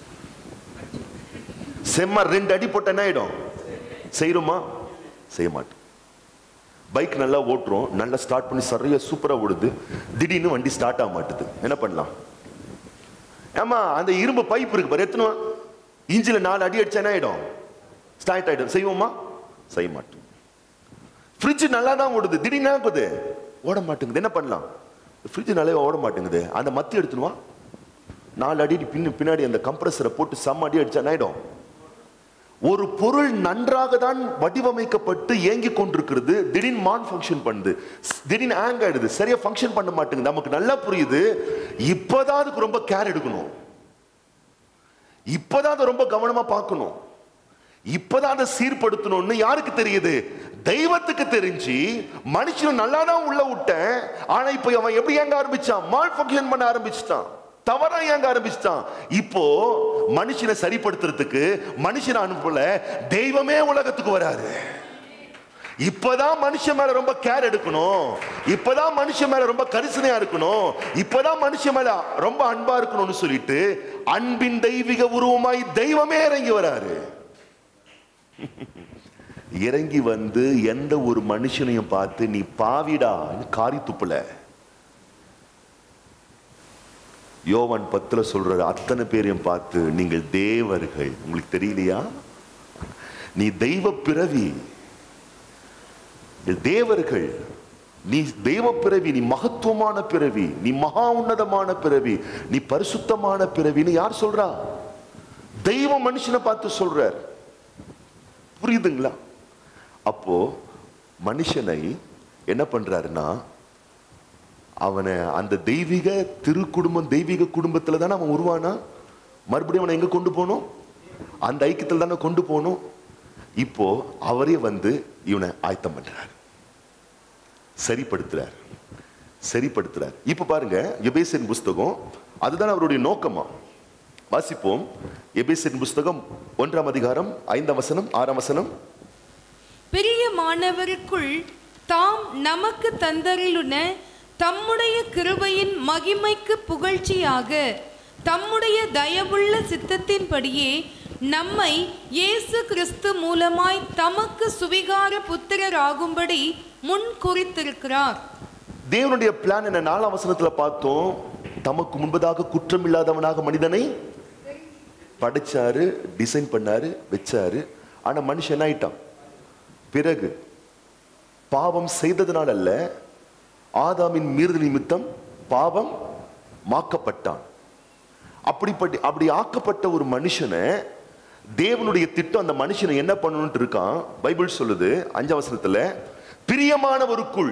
Speaker 1: செம்ம ரெண்டு அடி போட்ட என்ன ஆயிடும்? செய்யறோமா? செய்ய மாட்டோம். பைக் நல்லா ஓட்டுறோம், நல்லா ஸ்டார்ட் பண்ணி சரியா சூப்பரா ஓடுது, திடீர்னு வண்டி ஸ்டார்ட் ஆக மாட்டுது, என்ன பண்ணலாம்? ஏமா அந்த இரும்பு பைப் இருக்கு பாரு எத்தனுவா, இன்ஜில நாலு அடி அடிச்சா என்ன ஆயிடும்? ஸ்டார்ட் ஆயிடும். செய்வோமா? செய்ய மாட்டோம். ஃப்ரிட்ஜ் நல்லா தான் ஓடுது, திடீர்னு ஆகுது ஓட மாட்டேங்குது, என்ன பண்ணலாம்? ஃப்ரிட்ஜ் நல்லா ஓட மாட்டேங்குது, அந்த மத்தி எடுத்துனுவா, நாலு அடி பின்னு பின்னாடி அந்த கம்ப்ரஸரை போட்டு செம்ம அடி அடிச்சா ஆயிடும். ஒரு பொருள் நன்றாக தான் வடிவமைக்கப்பட்டு இயங்கி கொண்டிருக்கிறது, திடீர்னு மான் ஃபங்க்ஷன் பண்ணுது, திடீர்னு ஹேங் ஆயிடுது, சரியா ஃபங்க்ஷன் பண்ண மாட்டேங்குது. நமக்கு நல்லா புரியுது, இப்பதான் அதுக்கு ரொம்ப கேர் எடுக்கணும், இப்பதான் அதை ரொம்ப கவனமா பார்க்கணும், இப்பதான் அதை சீர்படுத்தணும்னு யாருக்கு தெரியுது? தெய்வத்துக்கு தெரிஞ்சு மனுஷன் நல்லா தான் உள்ள விட்டேன். ஆனா இப்ப அவன் எப்படி ஏங்க ஆரம்பிச்சான்? மால் ஃபங்க்ஷன் பண்ண ஆரம்பிச்சுட்டான், தவறா ஏங்க ஆரம்பிச்சுட்டான். இப்போ மனுஷனை சரிப்படுத்துறதுக்கு மனுஷனை அனுப்பல, தெய்வமே உலகத்துக்கு வராரு. இப்பதான் மனுஷன் மேல ரொம்ப கேர் எடுக்கணும், இப்பதான் மனுஷன் மேல ரொம்ப கரிசனையா இருக்கணும், இப்பதான் மனுஷன் மேல ரொம்ப அன்பா இருக்கணும்னு சொல்லிட்டு அன்பின் தெய்வீக உருவமாய் தெய்வமே இறங்கி வராரு. இறங்கி வந்து எந்த ஒரு மனுஷனையும் பார்த்து நீ பாவிடா காரி துப்புல. யோவான் பத்துல சொல்றாரு, அத்தனை பேரையும் பார்த்து நீங்கள் தேவர்கள், உங்களுக்கு தெரியலையா? நீ தெய்வ பிறவி, தேவர்கள். நீ தெய்வ பிறவி, நீ மகத்துவமான பிறவி, நீ மகா உன்னதமான பிறவி, நீ பரிசுத்தமான பிறவின்னு யார் சொல்றா? தெய்வம் மனுஷனை பார்த்து சொல்றார். புரியுதுங்களா? அப்போ மனுஷனை என்ன பண்றாருன்னா, அவனை அந்த தெய்வீக திரு குடும்பம், தெய்வீக குடும்பத்துல தானே அவன் உருவானா. மறுபடியும் அவனை எங்க கொண்டு போகணும்? அந்த ஐக்கியத்தில் தானே கொண்டு போகணும். இப்போ அவரே வந்து இவனை ஆயத்தம் பண்றார், சரிப்படுத்துறார் சரிப்படுத்துறார் இப்ப பாருங்க, எபேசியர் புஸ்தகம், அதுதான் அவருடைய நோக்கமா. வாசிப்போம். எபேசியர் புஸ்தகம் ஒன்றாம் அதிகாரம் ஐந்தாம் வசனம் ஆறாம் வசனம்.
Speaker 2: பிரியமானவருக்குள் தாம் நமக்கு தந்தருளின தம்முடைய கிருபையின் மகிமைக்கு புகழ்ச்சியாக தம்முடைய தயவுள்ள சித்தத்தின்படியே நம்மை இயேசு கிறிஸ்து மூலமாய் தமக்கு சுவிகார புத்திரராகும்படி முன் குறித்திருக்கிறார்.
Speaker 1: தேவனுடைய பிளான் என்ன? நாலாம் வசனத்துல பார்த்தோம். தமக்கு முன்பதாக குற்றம் இல்லாதவனாக மனிதனை படைச்சாரு, டிசைன் பண்ணாரு, வச்சாரு. ஆனா மனுஷன் ஆயிட்டான். பிறகு பாவம் செய்ததனால் அல்ல, ஆதாமின் மீறுதல் நிமித்தம் பாவம் மாக்கப்பட்டான். அப்படிப்பட்ட அப்படி ஆக்கப்பட்ட ஒரு மனுஷனை தேவனுடைய திட்டம் அந்த மனுஷனை என்ன பண்ணணும்னு இருக்கான். பைபிள் சொல்லுது அஞ்சாம் வசனத்துல, பிரியமானவருக்குள்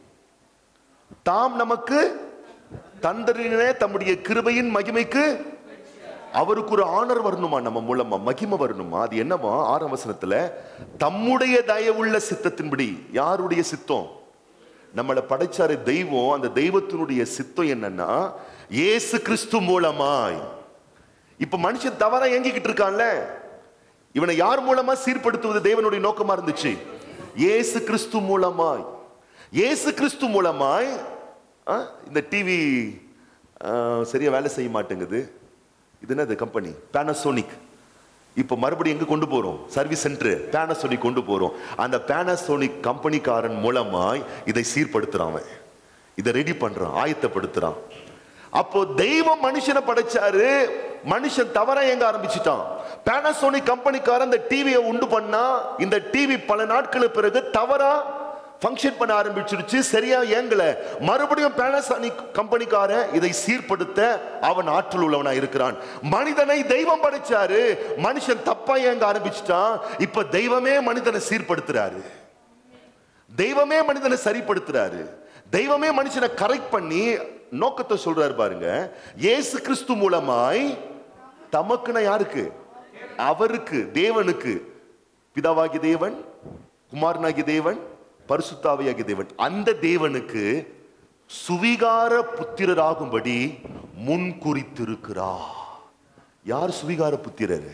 Speaker 1: தாம் நமக்கு தந்தரின தம்முடைய கிருபையின் மகிமைக்கு. அவருக்கு ஒரு ஆனர் வரணுமா, நம்ம மூலமா மகிமை வரணுமா. அது என்னவா? ஆறாம் வசனத்துல, தம்முடைய தயவுள்ள சித்தத்தின்படி. யாருடைய சித்தம்? நம்மளை படைச்சாரு தெய்வம். அந்த தெய்வத்தினுடைய சித்தம் என்னன்னா, இயேசு கிறிஸ்து மூலமாய். இப்ப மனுஷன் தவறா இயங்கிக்கிட்டு இருக்கான்ல, இவனை யார் மூலமா சீர்படுத்துவது தேவனுடைய நோக்கமா இருந்துச்சு? இயேசு கிறிஸ்து மூலமாய். இயேசு கிறிஸ்து மூலமாய். இந்த டிவி சரியா வேலை செய்ய மாட்டேங்குது. இது என்னது கம்பெனி? பேனாசோனிக். இப்ப மறுபடியும் எங்க கொண்டு போறோம்? சர்வீஸ் சென்டர் பேனாசோனிக் கொண்டு போறோம். அந்த பேனாசோனிக் கம்பெனிக்காரன் மூலமாய் இதை சீர்படுத்துறான், இதை ரெடி பண்றான், ஆயத்தப்படுத்துறான். அப்போ தெய்வம் மனுஷனை படைச்சாரு, மனுஷன் தவறா எங்க ஆரம்பிச்சுட்டான். பேனாசோனிக் கம்பெனிக்காரன் இந்த டிவியை உண்டு பண்ணா, இந்த டிவி பல நாட்களுக்கு பிறகு தவறா ஃபங்க்ஷன் பண்ண ஆரம்பிச்சிருச்சு, சரியா ஏங்கல. மறுபடியும் பேனாசோனிக் கம்பெனிக்காரன் இதை சீர்படுத்த அவன் ஆற்றல் உள்ளவனா இருக்கிறான். மனிதனை தெய்வம் படைச்சாரு, மனுஷன் தப்பா ஏங்க ஆரம்பிச்சுட்டான். இப்ப தெய்வமே மனிதனை சீர்படுத்துறாரு, தெய்வமே மனிதனை சரிப்படுத்துறாரு, தெய்வமே மனுஷனை கரெக்ட் பண்ணி நோக்கத்தை சொல்றாரு. பாருங்க, இயேசு கிறிஸ்து மூலமாய் தமக்குன யாருக்கு? அவருக்கு, தேவனுக்கு, பிதாவாகிய தேவன், குமாரனாகிய தேவன், பரிசுத்தாவியாகிய தேவன், அந்த தேவனுக்கு சுவிகார புத்திரராகும்படி முன் குறித்திருக்கிறார். யார் சுவிகார புத்திரர்?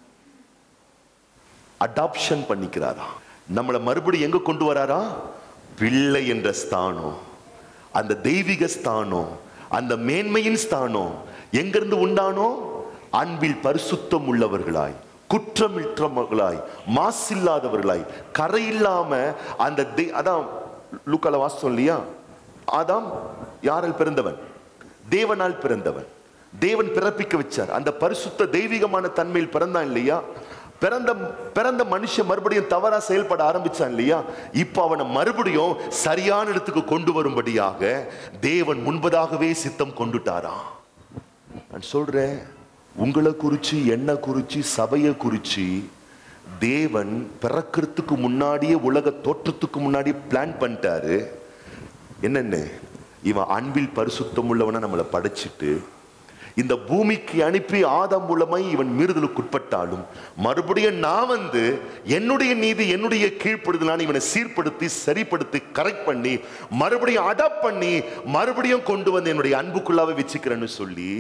Speaker 1: அடாப்ஷன் பண்ணிக்கிறாரா, நம்மளை மறுபடியும் எங்க கொண்டு வராரா? பிள்ளை என்ற ஸ்தானம், அந்த தெய்வீக ஸ்தானம், அந்த மேன்மையின் ஸ்தானம் எங்கிருந்து உண்டானோ? அன்பில் பரிசுத்தம் உள்ளவர்களாய், குற்றமிற்றவர்களாய், மாசில்லாதவர்களாய், கரையில்லாம அந்த அதான் லூக்கால வாசம் இல்லையா? ஆதாம் யாரால் பிறந்தவன்? தேவனால் பிறந்தவன். தேவன் பிறப்பிக்க வச்சார். அந்த பரிசுத்த தெய்வீகமான தன்மையில் பிறந்தான் இல்லையா? பிறந்த பிறந்த மனுஷன் மறுபடியும் தவறா செயல்பட ஆரம்பிச்சான் இல்லையா? இப்ப அவனை மறுபடியும் சரியான இடத்துக்கு கொண்டு வரும்படியாக தேவன் முன்பதாகவே சித்தம் கொண்டுட்டாரா. நான் சொல்றேன், உங்களை குறிச்சு, என்ன குறிச்சு, சபையை குறிச்சு தேவன் பிறக்கிறதுக்கு முன்னாடியே, உலக தோற்றத்துக்கு முன்னாடியே பிளான் பண்ணிட்டாரு. என்னன்னு, இவன் அன்பில் பரிசுத்தம் உள்ளவனா நம்மளை படைச்சிட்டு இந்த பூமிக்கு அனுப்பி ஆதாம் மூலமாய் இவன் மீறுதலுக்கு உட்பட்டாலும் மறுபடியும் நான் வந்து என்னுடைய நீதி, என்னுடைய கீழ்ப்படுதலான இவனை சீர்படுத்தி, சரிப்படுத்தி, கரெக்ட் பண்ணி, மறுபடியும் அடாப்ட் பண்ணி, மறுபடியும் கொண்டு வந்து என்னுடைய அன்புக்குள்ளாவே வச்சுக்கிறேன்னு சொல்லி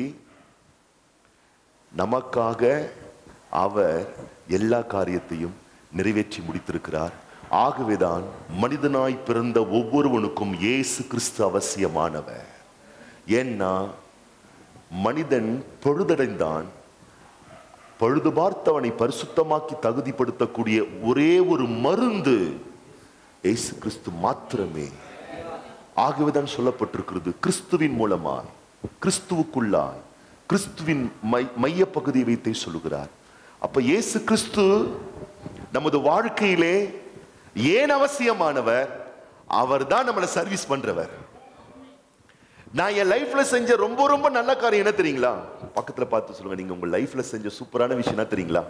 Speaker 1: நமக்காக அவர் எல்லா காரியத்தையும் நிறைவேற்றி முடித்திருக்கிறார். ஆகவேதான் மனிதனாய் பிறந்த ஒவ்வொருவனுக்கும் இயேசு கிறிஸ்து அவசியமானவர். ஏன்னா மனிதன் பொழுதடைந்தான், பழுது பார்த்தவனை பரிசுத்தமாக்கி தகுதிப்படுத்தக்கூடிய ஒரே ஒரு மருந்து இயேசு கிறிஸ்து மாத்திரமே. ஆகவேதான் சொல்லப்பட்டிருக்கிறது, கிறிஸ்துவின் மூலமாய், கிறிஸ்துவுக்குள்ளாய், கிறிஸ்துவின் மை மைய பகுதியை வைத்தே சொல்லுகிறார். அப்ப இயேசு கிறிஸ்து நமது வாழ்க்கையிலே ஏன் அவசியமானவர், அவர் தான் நம்மளை சர்வீஸ் பண்றவர். நான் என் லைஃப்ல செஞ்ச ரொம்ப ரொம்ப நல்ல காரியம் என்ன தெரியுங்களா? பக்கத்துல பார்த்து சொல்லுங்க, நீங்க உங்க லைஃப்ல செஞ்ச சூப்பரான விஷயம் என்ன தெரியுங்களா?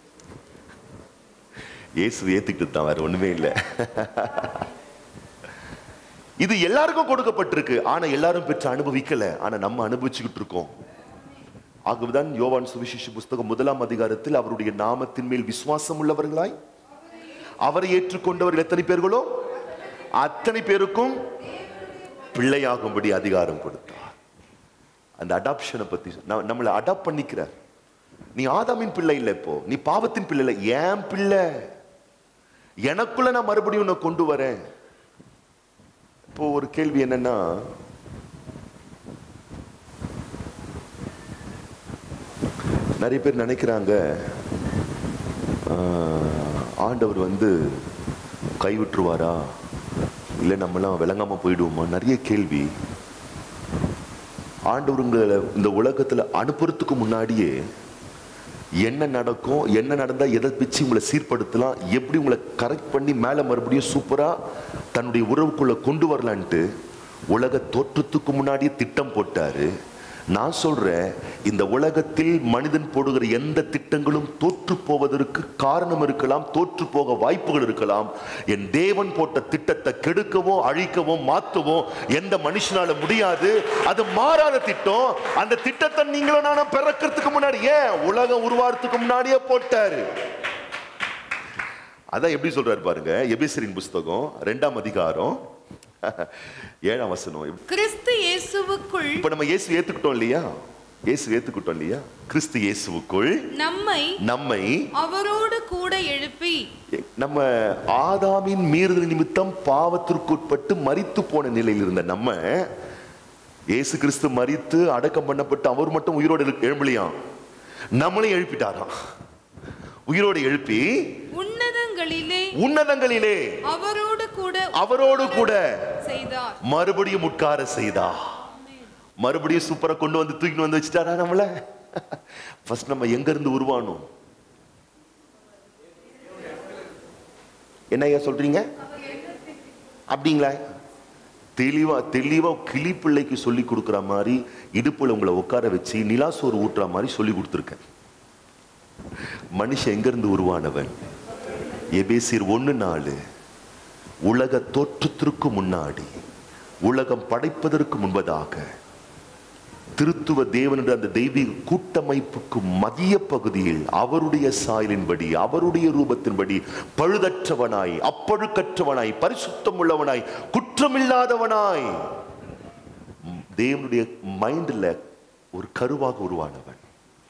Speaker 1: இயேசு ஏத்துக்கிட்டு தான், வேற ஒண்ணுமே இல்லை. இது எல்லாருக்கும் கொடுக்கப்பட்டிருக்கு, ஆனா எல்லாரும் பெற்று அனுபவிக்கல. ஆனா நம்ம அனுபவிச்சுக்கிட்டு இருக்கோம். ஆகவேதான் யோவான் சுவிசேஷ புஸ்தகம் முதலாம் அதிகாரத்தில் அவருடைய நாமத்தின் மேல் விசுவாசம் உள்ளவர்களாய் அவரை ஏற்றுக்கொண்டவர்கள் எத்தனை பேர்களோ அத்தனை பேருக்கும் பிள்ளையாகும்படி அதிகாரம் கொடுத்தார். அந்த அடாப்ஷனை பத்தி நம்மளை அடாப்ட் பண்ணிக்கிறார். நீ ஆதாமின் பிள்ளை இல்லை, இப்போ நீ பாவத்தின் பிள்ளை இல்லை, ஏன் பிள்ளை. எனக்குள்ள நான் மறுபடியும் உன்னை கொண்டு வரேன். இப்போ ஒரு கேள்வி என்னன்னா, நிறைய பேர் நினைக்கிறாங்க ஆண்டவர் வந்து கைவிட்டுருவாரா, இல்லை நம்மளாம் விளங்காம போயிடுவோமா? நிறைய கேள்வி. ஆண்டவருங்களை இந்த உலகத்துல அனுப்புறதுக்கு முன்னாடியே என்ன நடக்கும், என்ன நடந்தா எதை வச்சு உங்களை சீர்படுத்தலாம், எப்படி உங்களை கரெக்ட் பண்ணி மேல மறுபடியும் சூப்பரா தன்னுடைய உறவுக்குள்ள கொண்டு வரலான்ட்டு உலக தோற்றத்துக்கு முன்னாடியே திட்டம் போட்டாரு. நான் சொல்றேன், இந்த உலகத்தில் மனிதன் போடுகிற எந்த திட்டங்களும் தோற்று போவதற்கு காரணம் இருக்கலாம், தோற்று போக வாய்ப்புகள் இருக்கலாம். என் தேவன் போட்ட திட்டத்தை கெடுக்கவோ அழிக்கவோ மாற்றவோ எந்த மனுஷனால முடியாது. அது மாறாத திட்டம். அந்த திட்டத்தை நீங்களும் நானும் பிறக்கிறதுக்கு முன்னாடி, ஏன் உலகம் உருவாகிறதுக்கு முன்னாடியே போட்டாரு. அதான் எப்படி சொல்றாரு பாருங்க, எபேசியரின் புஸ்தகம் இரண்டாம் அதிகாரம் ஏழாம் வசனம்.
Speaker 2: கிறிஸ்து இயேசுவுக்குள்,
Speaker 1: இப்ப நம்ம இயேசு ஏத்துக்கிட்டோம் இல்லையா, இயேசு ஏத்துக்கிட்டோம் இல்லையா, கிறிஸ்து இயேசுவுக்குள் நம்மை நம்மை
Speaker 2: அவரோடு கூட எழுப்பி,
Speaker 1: நம்ம ஆதாமின் மீறுதல் நிமித்தம் பாவத்திற்குட்பட்டு மரித்து போன நிலையில் இருந்த நம்ம, இயேசு கிறிஸ்து மரித்து அடக்கம் பண்ணப்பட்டு அவர் மட்டும் உயிரோடு எழும்பலையாம், நம்மளையும் எழுப்பிட்டாராம். உயிரோடு எழுப்பி
Speaker 2: உன்னதங்களிலே
Speaker 1: உன்னதங்களிலே
Speaker 2: அவரோடு கூட
Speaker 1: அவரோடு கூட
Speaker 2: செய்தார்.
Speaker 1: மறுபடியும் உட்கார செய்தார். மறுபடியும் சூப்பரா கொண்டு வந்து தூக்கி வந்து வச்சுட்டாரா நம்மள. ஃபர்ஸ்ட் நம்ம எங்க இருந்து உருவானோம்? என்ன ஐயா சொல்றீங்க? அப்படிங்களா? தெளிவா தெளிவா கிளி பிள்ளைக்கு சொல்லி கொடுக்குற மாதிரி இடுப்புல உங்களை உட்கார வச்சு நிலாசோறு ஊட்டுற மாதிரி சொல்லி கொடுத்துருக்கேன். மனுஷன் எங்கிருந்து உருவானவன்? எபேசியர் ஒன்னு நாலு, உலக தோற்றத்திற்கு முன்னாடி, உலகம் படைப்பதற்கு முன்பதாக திருத்துவ தேவன் என்ற அந்த தெய்வீக கூட்டமைப்புக்கு மதிய பகுதியில் அவருடைய சாயலின்படி அவருடைய ரூபத்தின்படி பழுதற்றவனாய் அப்பழுக்கற்றவனாய் பரிசுத்தம் உள்ளவனாய் குற்றமில்லாதவனாய் தேவனுடைய மைண்ட்ல ஒரு கருவாக உருவானவன்.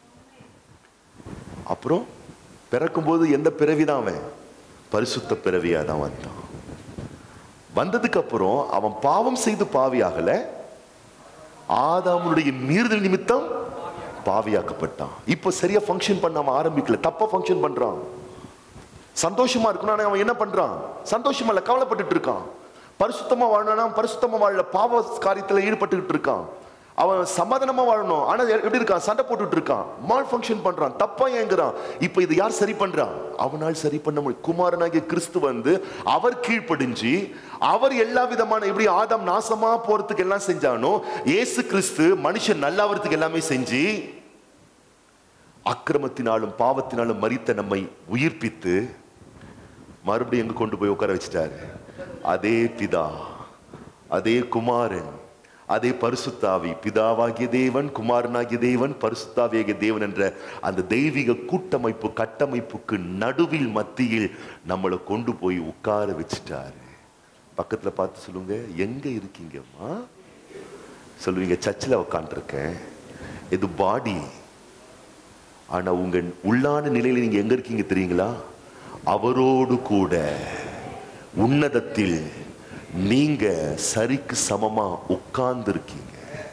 Speaker 1: அப்புறம் பிறக்கும் போது எந்த பிறவிதான் அவன்? பரிசுத்த பிறவியா தான் வந்தான். வந்ததுக்கு அப்புறம் அவன் பாவம் செய்து பாவியாகல, ஆதாமுடைய மீறுதல் நிமித்தம் பாவியாக்கப்பட்டான். இப்ப சரியா ஃபங்க்ஷன் பண்ண அவன் ஆரம்பிக்கல, தப்பா ஃபங்க்ஷன் பண்றான். சந்தோஷமா இருக்கணும், அவன் என்ன பண்றான்? சந்தோஷமா இல்ல, கவலைப்பட்டு இருக்கான். பரிசுத்தமா வாழணும், பரிசுத்தமா வாழல, பாவ காரியத்துல ஈடுபட்டு இருக்கான். அவன் சமாதானமா வாழணும், ஆனா எப்படி இருக்கான்? சண்டை போட்டுட்டு இருக்கான், மால் ஃபங்க்ஷன் பண்றான், தப்பா ஏங்குறான். இப்ப இது யார் சரி பண்றான்? அவனால் சரி பண்ண முடியும். குமாரனாகிய கிறிஸ்து வந்து அவர் கீழ்ப்படிஞ்சு அவர் எல்லா விதமான, எப்படி ஆதாம் நாசமா போறதுக்கு எல்லாம் செஞ்சானோ, இயேசு கிறிஸ்து மனுஷன் நல்லாவதுக்கு எல்லாமே செஞ்சு அக்கிரமத்தினாலும் பாவத்தினாலும் மரித்த நம்மை உயிர்ப்பித்து மறுபடியும் எங்க கொண்டு போய் உட்கார வச்சுட்டாரு. அதே பிதா, அதே குமாரன், அதே பரிசுத்தாவி, பிதாவாகிய தேவன், குமாரனாகிய தேவன், பரிசுத்தாவியாகிய தேவன் என்ற அந்த தெய்வீக கூட்டமைப்பு கட்டமைப்புக்கு நடுவில் மத்தியில் நம்மளை கொண்டு போய் உட்கார வச்சுட்டாரு. பக்கத்துல பார்த்து சொல்லுங்க, எங்க இருக்கீங்கம்மா? சொல்லுவீங்க, சர்ச்சில் உட்காந்துருக்கேன். இது பாடி. ஆனா உங்க உள்ளான நிலையில நீங்க எங்க இருக்கீங்க தெரியுங்களா? அவரோடு கூட உன்னதத்தில் நீங்க சரிக்கு சமமா உட்கார்ந்து இருக்கீங்க.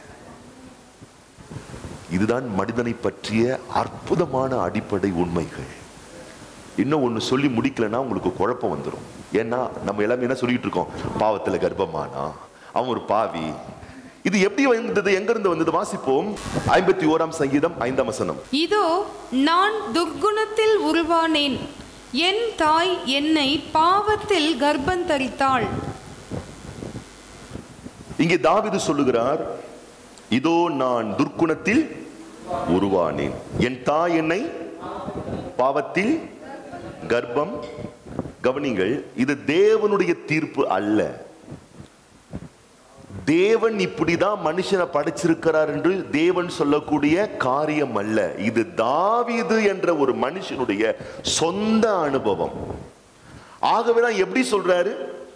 Speaker 1: இதுதான் மனிதனை பற்றிய அற்புதமான அடிப்படை உண்மைகள். இன்னும் ஒண்ணு சொல்லி முடிக்கலன்னா உங்களுக்கு குழப்பம் வந்துடும். ஏன்னா நம்ம எல்லாமே என்ன சொல்லிட்டு இருக்கோம்? பாவத்துல கர்ப்பமானா அவன் ஒரு பாவி. இது எப்படி வந்தது, எங்க இருந்து வந்தது? வாசிப்போம். ஐம்பத்தி ஓராம் சங்கீதம் ஐந்தாம் வசனம்.
Speaker 2: இதோ நான் துர்குணத்தில் உருவானேன், என் தாய் என்னை பாவத்தில் கர்ப்பம் தரித்தாள்.
Speaker 1: இங்கே தாவீது சொல்லுகிறார், இதோ நான் துர்க்குணத்தில் உருவானேன், என் தாய் என்னை பாவத்தில் கர்ப்பம். கவனிங்கள், இது தேவனுடைய தீர்ப்பு அல்ல. தேவன் இப்படிதான் மனுஷனை படைச்சிருக்கிறார் என்று தேவன் சொல்லக்கூடிய காரியம் அல்ல. இது தாவீது என்ற ஒரு மனுஷனுடைய சொந்த அனுபவம். ஆகவேதான் எப்படி சொல்றாரு,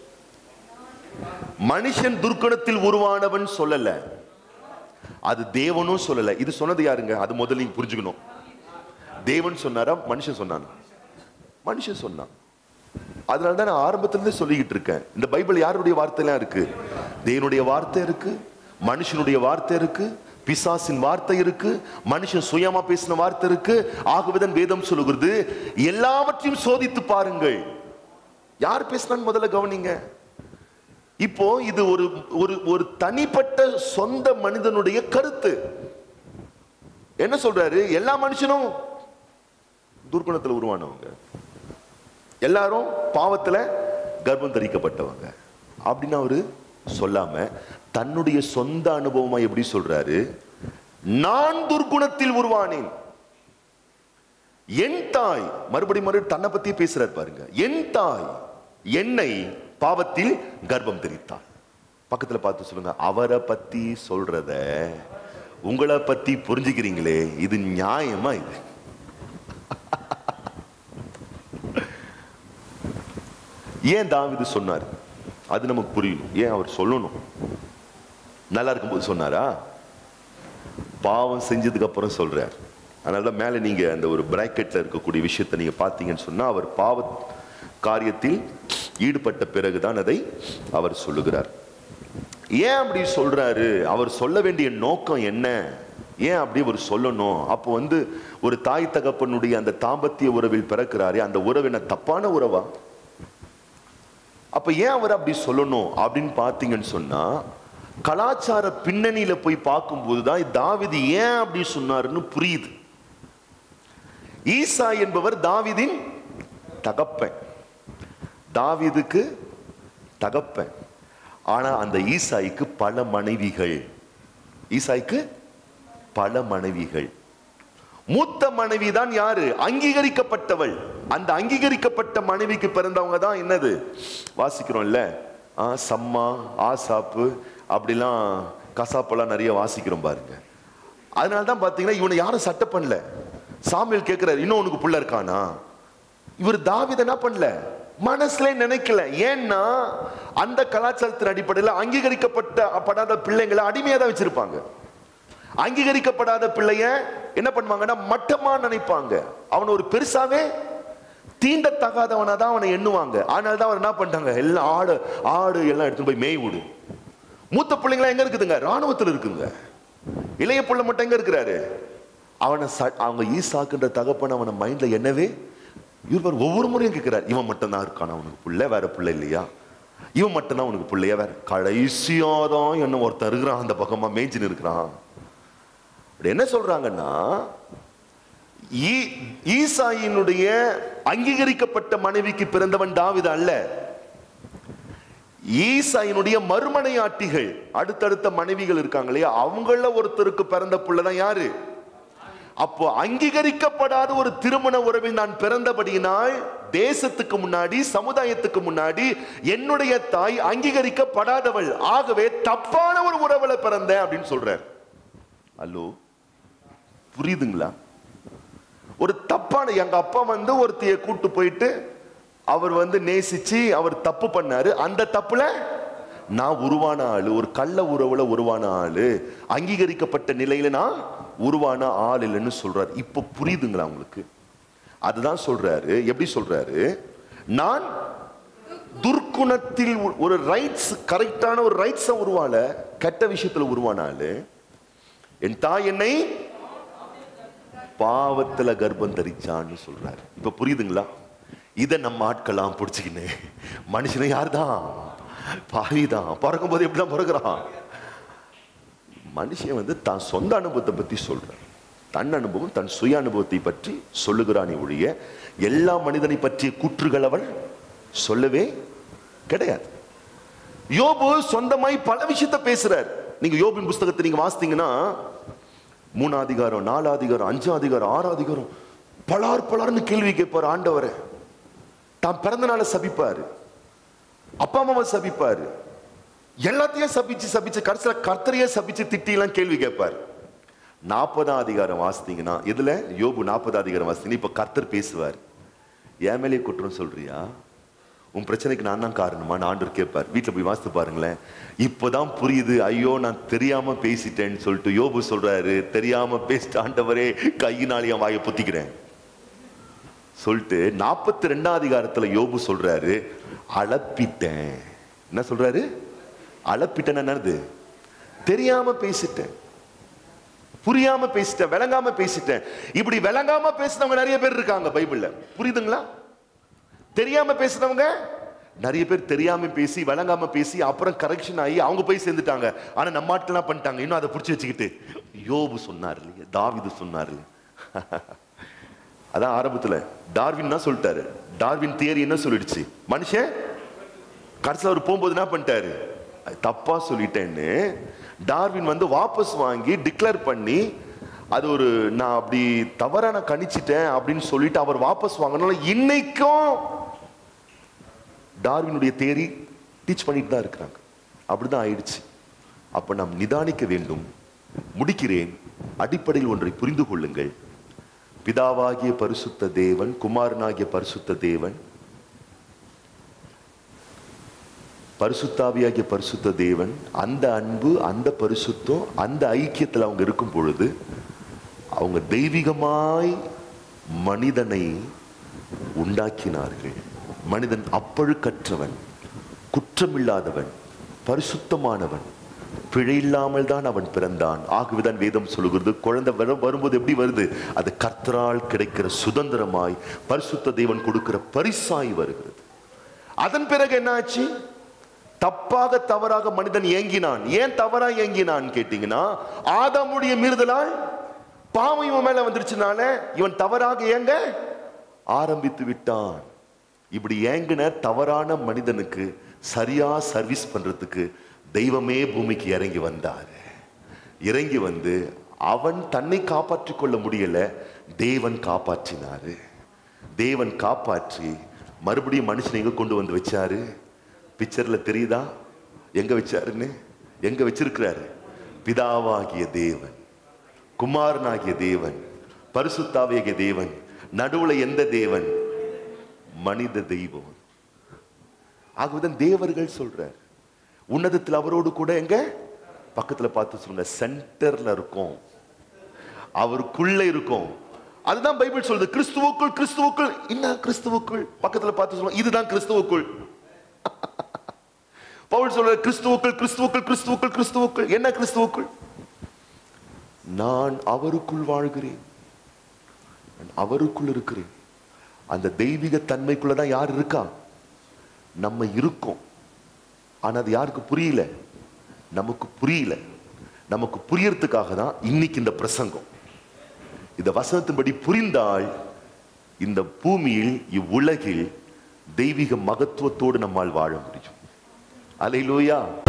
Speaker 1: மனுஷன் துர்க்குணத்தில் உருவானவன் சொல்லல, அது தேவனும் சொல்லல. இது சொன்னது யாருங்க? அது முதல்ல நீங்க புரிஞ்சுக்கணும். தேவன் சொன்னாரா, மனுஷன் சொன்னானா? மனுஷன் சொன்னான். அதனாலதான் நான் ஆரம்பத்திலிருந்து சொல்லிக்கிட்டு இருக்கேன், இந்த பைபிள் யாருடைய வார்த்தையெல்லாம் இருக்கு? தேவனுடைய வார்த்தை இருக்கு, மனுஷனுடைய வார்த்தை இருக்கு, பிசாசின் வார்த்தை இருக்கு, மனுஷன் சுயமா பேசின வார்த்தை இருக்கு. ஆகவேதான் வேதம் சொல்லுகிறது, எல்லாவற்றையும் சோதித்து பாருங்கள். யார் பேசினான்னு முதல்ல கவனிங்க. இப்போ இது ஒரு ஒரு ஒரு தனிப்பட்ட சொந்த மனிதனுடைய கருத்து. என்ன சொல்றாரு? எல்லா மனுஷனும் துர்க்குணத்துல உருவானவங்க, எல்லாரும் பாவத்துல கர்ப்பம் தரிக்கப்பட்டவங்க அப்படின்னு அவரு சொல்லாம தன்னுடைய சொந்த அனுபவமா எப்படி சொல்றாரு, நான் துர்க்குணத்தில் உருவானேன், என் தாய். மறுபடி மறுபடியும் தன்னை பத்தி பேசுறாரு பாருங்க. என் தாய் என்னை பாவத்தில் கர்ப்பம் தரித்தாள். பக்கத்துல பார்த்து சொல்லுங்க, அவரை பத்தி சொல்றத உங்களை பத்தி புரிஞ்சுக்கிறீங்களே, இது நியாயமா? இது ஏன் தாவீது சொன்னார்? அது நமக்கு புரியணும். ஏன் அவர் சொல்லணும்? நல்லா இருக்கும்போது சொன்னாரா? பாவம் செஞ்சதுக்கு அப்புறம் சொல்றார். அதனாலதான் மேல நீங்க அந்த ஒரு பிராக்கெட்ல இருக்கக்கூடிய விஷயத்தை நீங்க பார்த்தீங்கன்னு சொன்னா, அவர் பாவ காரியத்தில் ஈடுபட்ட பிறகுதான் அதை அவர் சொல்லுகிறார். ஏன் அப்படி சொல்றாரு? அவர் சொல்ல வேண்டிய நோக்கம் என்ன? ஏன் அப்படி அவர் சொல்லணும்? அப்போ வந்து ஒரு தாய் தகப்பனுடைய அந்த தாம்பத்திய உறவில் பிறக்கிறாரே, அந்த உறவு என்ன தப்பான உறவா? அப்ப ஏன் அவர் அப்படி சொல்லணும் அப்படின்னு பார்த்தீங்கன்னு சொன்னா, கலாச்சார பின்னணியில போய் பார்க்கும்போதுதான் தாவீது ஏன் அப்படி சொன்னாருன்னு புரியுது. ஈசா என்பவர் தாவீதின் தகப்பன், தாவீதுக்கு தகப்பன். ஆனா அந்த ஈசாய்க்கு பல மனைவிகள். ஈசாய்க்கு பல மனைவிகள். மூத்த மனைவி தான் யாரு? அங்கீகரிக்கப்பட்டவள். அந்த அங்கீகரிக்கப்பட்ட மனைவிக்கு பிறந்தவங்க தான் என்னது வாசிக்கிறோம்ல, சம்மா, ஆசாப்பு, அப்படிலாம் கசாப்பெல்லாம் நிறைய வாசிக்கிறோம் பாருங்க. அதனால்தான் பாத்தீங்கன்னா இவனை யாரும் சட்டை பண்ணல. சாமுவேல் கேட்கிறார், இன்னும் உனக்கு புள்ள இருக்கானா? இவர் தாவீது என்ன பண்ணல, மனசுல நினைக்கல. ஏன்னா அந்த கலாச்சாரத்தின் அடிப்படையில் அங்கீகரிக்கப்பட்ட படாத பிள்ளைங்களை அடிமையா தான் வச்சிருப்பாங்க. அங்கீகரிக்கப்படாத பிள்ளைய என்ன பண்ணுவாங்கன்னா மட்டமா நினைப்பாங்க. அவன் ஒரு பெருசாவே தீண்டத்தகாதவனா தான் அவனை எண்ணுவாங்க. அதனாலதான் அவர் என்ன பண்ணிட்டாங்க, எல்லாம் ஆடு ஆடு எல்லாம் எடுத்துட்டு போய் மேய் விடு. மூத்த பிள்ளைங்களா எங்க இருக்குதுங்க? ராணுவத்தில் இருக்குங்க. இளைய பிள்ளை மட்டும் எங்க இருக்கிறாரு? அவனை அவங்க ஈசாக்குன்ற தகப்பன் அவனை மைண்ட்ல என்னவே இவர் ஒவ்வொரு முறையும் கேட்கிறார், இவன் மட்டும் தான் இருக்கான் அவனுக்கு பிள்ளை, வேற பிள்ளை இல்லையா? இவன் மட்டும் தான் உனக்கு பிள்ளையா? வேற கடைசியாதான் என்ன ஒருத்தர் இருக்கிறான், அந்த பக்கமா மேய்ச்சின்னு இருக்கிறான். என்ன சொல்றாங்கன்னா, ஈசாயினுடைய அங்கீகரிக்கப்பட்ட மனைவிக்கு பிறந்தவன் தாவீது அல்ல. ஈசாயினுடைய மறுமனையாட்டிகள், அடுத்தடுத்த மனைவிகள் இருக்காங்க இல்லையா, அவங்கள ஒருத்தருக்கு பிறந்த பிள்ளைதான் யாரு? அப்போ அங்கீகரிக்கப்படாத ஒரு திருமண உறவில் நான் பிறந்தபடியினால் தேசத்துக்கு முன்னாடி, சமுதாயத்துக்கு முன்னாடி என்னுடைய தாய் அங்கீகரிக்கப்படாதவள். ஆகவே தப்பான ஒரு உறவுல பிறந்தேன் அப்படின்னு சொல்றார். ஹலோ, புரியுதுங்களா? ஒரு தப்பான, எங்க அப்பா வந்து ஒருத்தைய கூட்டு போயிட்டு அவர் வந்து நேசிச்சு அவர் தப்பு பண்ணாரு. அந்த தப்புல நான் உருவான ஆளு, ஒரு கள்ள உறவுல உருவான ஆளு, அங்கீகரிக்கப்பட்ட நிலையில நான் உருவான ஆள் இல்லைன்னு சொல்றாரு. இப்ப புரியுதுங்களா உங்களுக்கு? அதுதான் சொல்றாரு. எப்படி சொல்றாரு? நான் துர்க்குணத்தில், ஒரு ரைட்ஸ், கரெக்டான ஒரு ரைட்ஸ உருவான, கெட்ட விஷயத்துல உருவானாலு, என் தாய் என்னை பாவத்துல கர்ப்பம் தரிச்சான்னு சொல்றாரு. இப்ப புரியுதுங்களா? இதை நம்ம ஆட்களாம் பிடிச்சிக்கின்னு மனுஷனை யார்தான்? பாவிதான். பிறக்கும் போது எப்படிதான் பிறகுறான்? மனுஷன் வந்து தான் சொந்த அனுபவத்தை பத்தி சொல்றான். தன் அனுபவம், தன் சுய அனுபவத்தை பற்றி சொல்லுகிறானே ஒழிய எல்லா மனிதனை பற்றிய கூற்றுகள் அவள் சொல்லவே கிடையாது. யோபு சொந்தமாய் பல விஷயத்தை பேசுறார். நீங்க யோபின் புஸ்தகத்தை நீங்க வாசித்தீங்கன்னா மூணாம் அதிகாரம், நாலாம் அதிகாரம், அஞ்சாம் அதிகாரம், ஆறாம் அதிகாரம் பலார் பலார்னு கேள்வி கேட்பார் ஆண்டவரை. தான் பிறந்த நாளை சபிப்பாரு, அப்பா அம்மாவை சபிப்பாரு, எல்லாத்தையும் சபிச்சு சபிச்சு கடைசியில கர்த்தரையே சபிச்சு திட்டி எல்லாம் கேள்வி கேட்பார். நாற்பதாம் அதிகாரம் வாசித்தீங்கன்னா, இதுல யோபு நாற்பதாம் அதிகாரம் வாசித்தீங்கன்னா இப்ப கர்த்தர் பேசுவார். என் மேலே குற்றம் சொல்றியா, உன் பிரச்சனைக்கு நான் தான் காரணமா ஆண்டவர் கேட்பார். வீட்டுல போய் வாசித்து பாருங்களேன். இப்பதான் புரியுது, ஐயோ நான் தெரியாம பேசிட்டேன்னு சொல்லிட்டு யோபு சொல்றாரு, தெரியாம பேசிட்டு ஆண்டவரே கையினால என் வாயை புத்திக்கிறேன் சொல்லிட்டு நாற்பத்தி ரெண்டாம் அதிகாரத்துல யோபு சொல்றாரு, அளப்பிட்டேன். என்ன சொல்றாரு? அளப்பிட்டேன். என்னது? தெரியாம பேசிட்டேன், புரியாம பேசிட்டேன், விளங்காம பேசிட்டேன். இப்படி விளங்காம பேசினவங்க நிறைய பேர் இருக்காங்க பைபிள்ல. புரியுதுங்களா? தெரியாம பேசினவங்க நிறைய பேர் தெரியாம பேசி விளங்காம பேசி அப்புறம் கரெக்ஷன் ஆகி அவங்க போய் சேர்ந்துட்டாங்க. ஆனா நம்ம ஆட்கள்லாம் பண்ணிட்டாங்க, இன்னும் அதை புடிச்சு வச்சுக்கிட்டு யோபு சொன்னார் இல்லையா, தாவீது சொன்னார் இல்லையா. அதான் ஆரம்பத்துல டார்வின் தான் சொல்லிட்டாரு. டார்வின் தியரி என்ன சொல்லிடுச்சு, மனுஷன் கடைசியில் அவர் போகும்போது என்ன பண்ணிட்டாரு, தப்பா சொல்லிட்டேன்னு டார்வின் வந்து வாபஸ் வாங்கி டிக்ளேர் பண்ணி, அது ஒரு நான் அப்படி தவறா நான் கணிச்சிட்டேன் அப்படின்னு சொல்லிட்டு அவர் வாபஸ் வாங்கினாலும் இன்னைக்கும் டார்வினுடைய தியரி டீச் பண்ணிட்டு தான் இருக்கிறாங்க. அப்படிதான் ஆயிடுச்சு. அப்ப நாம் நிதானிக்க வேண்டும். முடிக்கிறேன். அடிப்படையில் ஒன்றை புரிந்து கொள்ளுங்கள். பிதாவாகிய பரிசுத்த தேவன், குமாரனாகிய பரிசுத்த தேவன், பரிசுத்தாவியாகிய பரிசுத்த தேவன், அந்த அன்பு, அந்த பரிசுத்தம், அந்த ஐக்கியத்தில் அவங்க இருக்கும் பொழுது அவங்க தெய்வீகமாய் மனிதனை உண்டாக்கினார்கள். மனிதன் அப்பழுக்கற்றவன், குற்றமில்லாதவன், பரிசுத்தமானவன், பிழை இல்லாமல் தான் அவன் பிறந்தான். ஆகவேதான் வேதம் சொல்லுகிறது, குழந்தை வரும்போது எப்படி வருது, அது கர்த்தரால் கிடைக்கிற சுதந்திரமாய் பரிசுத்த தேவன் கொடுக்கிற பரிசாய் வருகிறது. அதன் பிறகு என்னாச்சு? தப்பாக தவறாக மனிதன் ஏங்கினான். ஏன் தவறா ஏங்கினான் கேட்டீங்கன்னா, ஆதாமுடைய மீறுதலால் பாவம் இவன் மேல வந்துருச்சுனால இவன் தவறாக ஏங்க ஆரம்பித்து விட்டான். இப்படி ஏங்கின தவறான மனிதனுக்கு சரியா சர்வீஸ் பண்றதுக்கு தெய்வமே பூமிக்கு இறங்கி வந்தார். இறங்கி வந்து அவன் தன்னை காப்பாற்றிக் கொள்ள முடியல, தேவன் காப்பாற்றினாரு. தேவன் காப்பாற்றி மறுபடியும் மனுஷனை எங்க கொண்டு வந்து வச்சாரு? பிக்சர்ல தெரியுதா எங்க வச்சாருன்னு? எங்க வச்சிருக்கிறாரு? பிதாவாகிய தேவன், குமாரனாகிய தேவன், பரிசுத்தாவியாகிய தேவன், நடுவுல எந்த தேவன்? மனித தெய்வம். ஆகவேதான் தேவர்கள் சொல்றார், உன்னதத்தில் அவரோடு கூட எங்க பக்கத்துல பார்த்து சொல்லுங்க, சென்டர்ல இருக்கும், அவருக்குள்ள இருக்கும். அதுதான் பைபிள் சொல்றது. கிறிஸ்துவுக்குள், கிறிஸ்துவுக்குள், என்ன கிறிஸ்துவுக்குள்? பக்கத்துல பார்த்து சொல்லுங்க, இதுதான் கிறிஸ்துவுக்குள். பவுல் சொல்ற கிறிஸ்துவுக்குள், கிறிஸ்துவுக்குள், கிறிஸ்துவுக்குள், கிறிஸ்துவுக்குள். என்ன கிறிஸ்துவுக்குள்? நான் அவருக்குள் வாழ்கிறேன், அவருக்குள் இருக்கிறேன். அந்த தெய்வீக தன்மைக்குள்ளதான் யார் இருக்கா? நம்ம இருக்கோம். ஆனா அது யாருக்கு புரியல? நமக்கு புரியல. நமக்கு புரியறதுக்காக தான் இன்னைக்கு இந்த பிரசங்கம். இந்த வசனத்தின்படி புரிந்தால் இந்த பூமியில், இவ்வுலகில் தெய்வீக மகத்துவத்தோடு நம்மால் வாழ முடியும். அல்லேலூயா.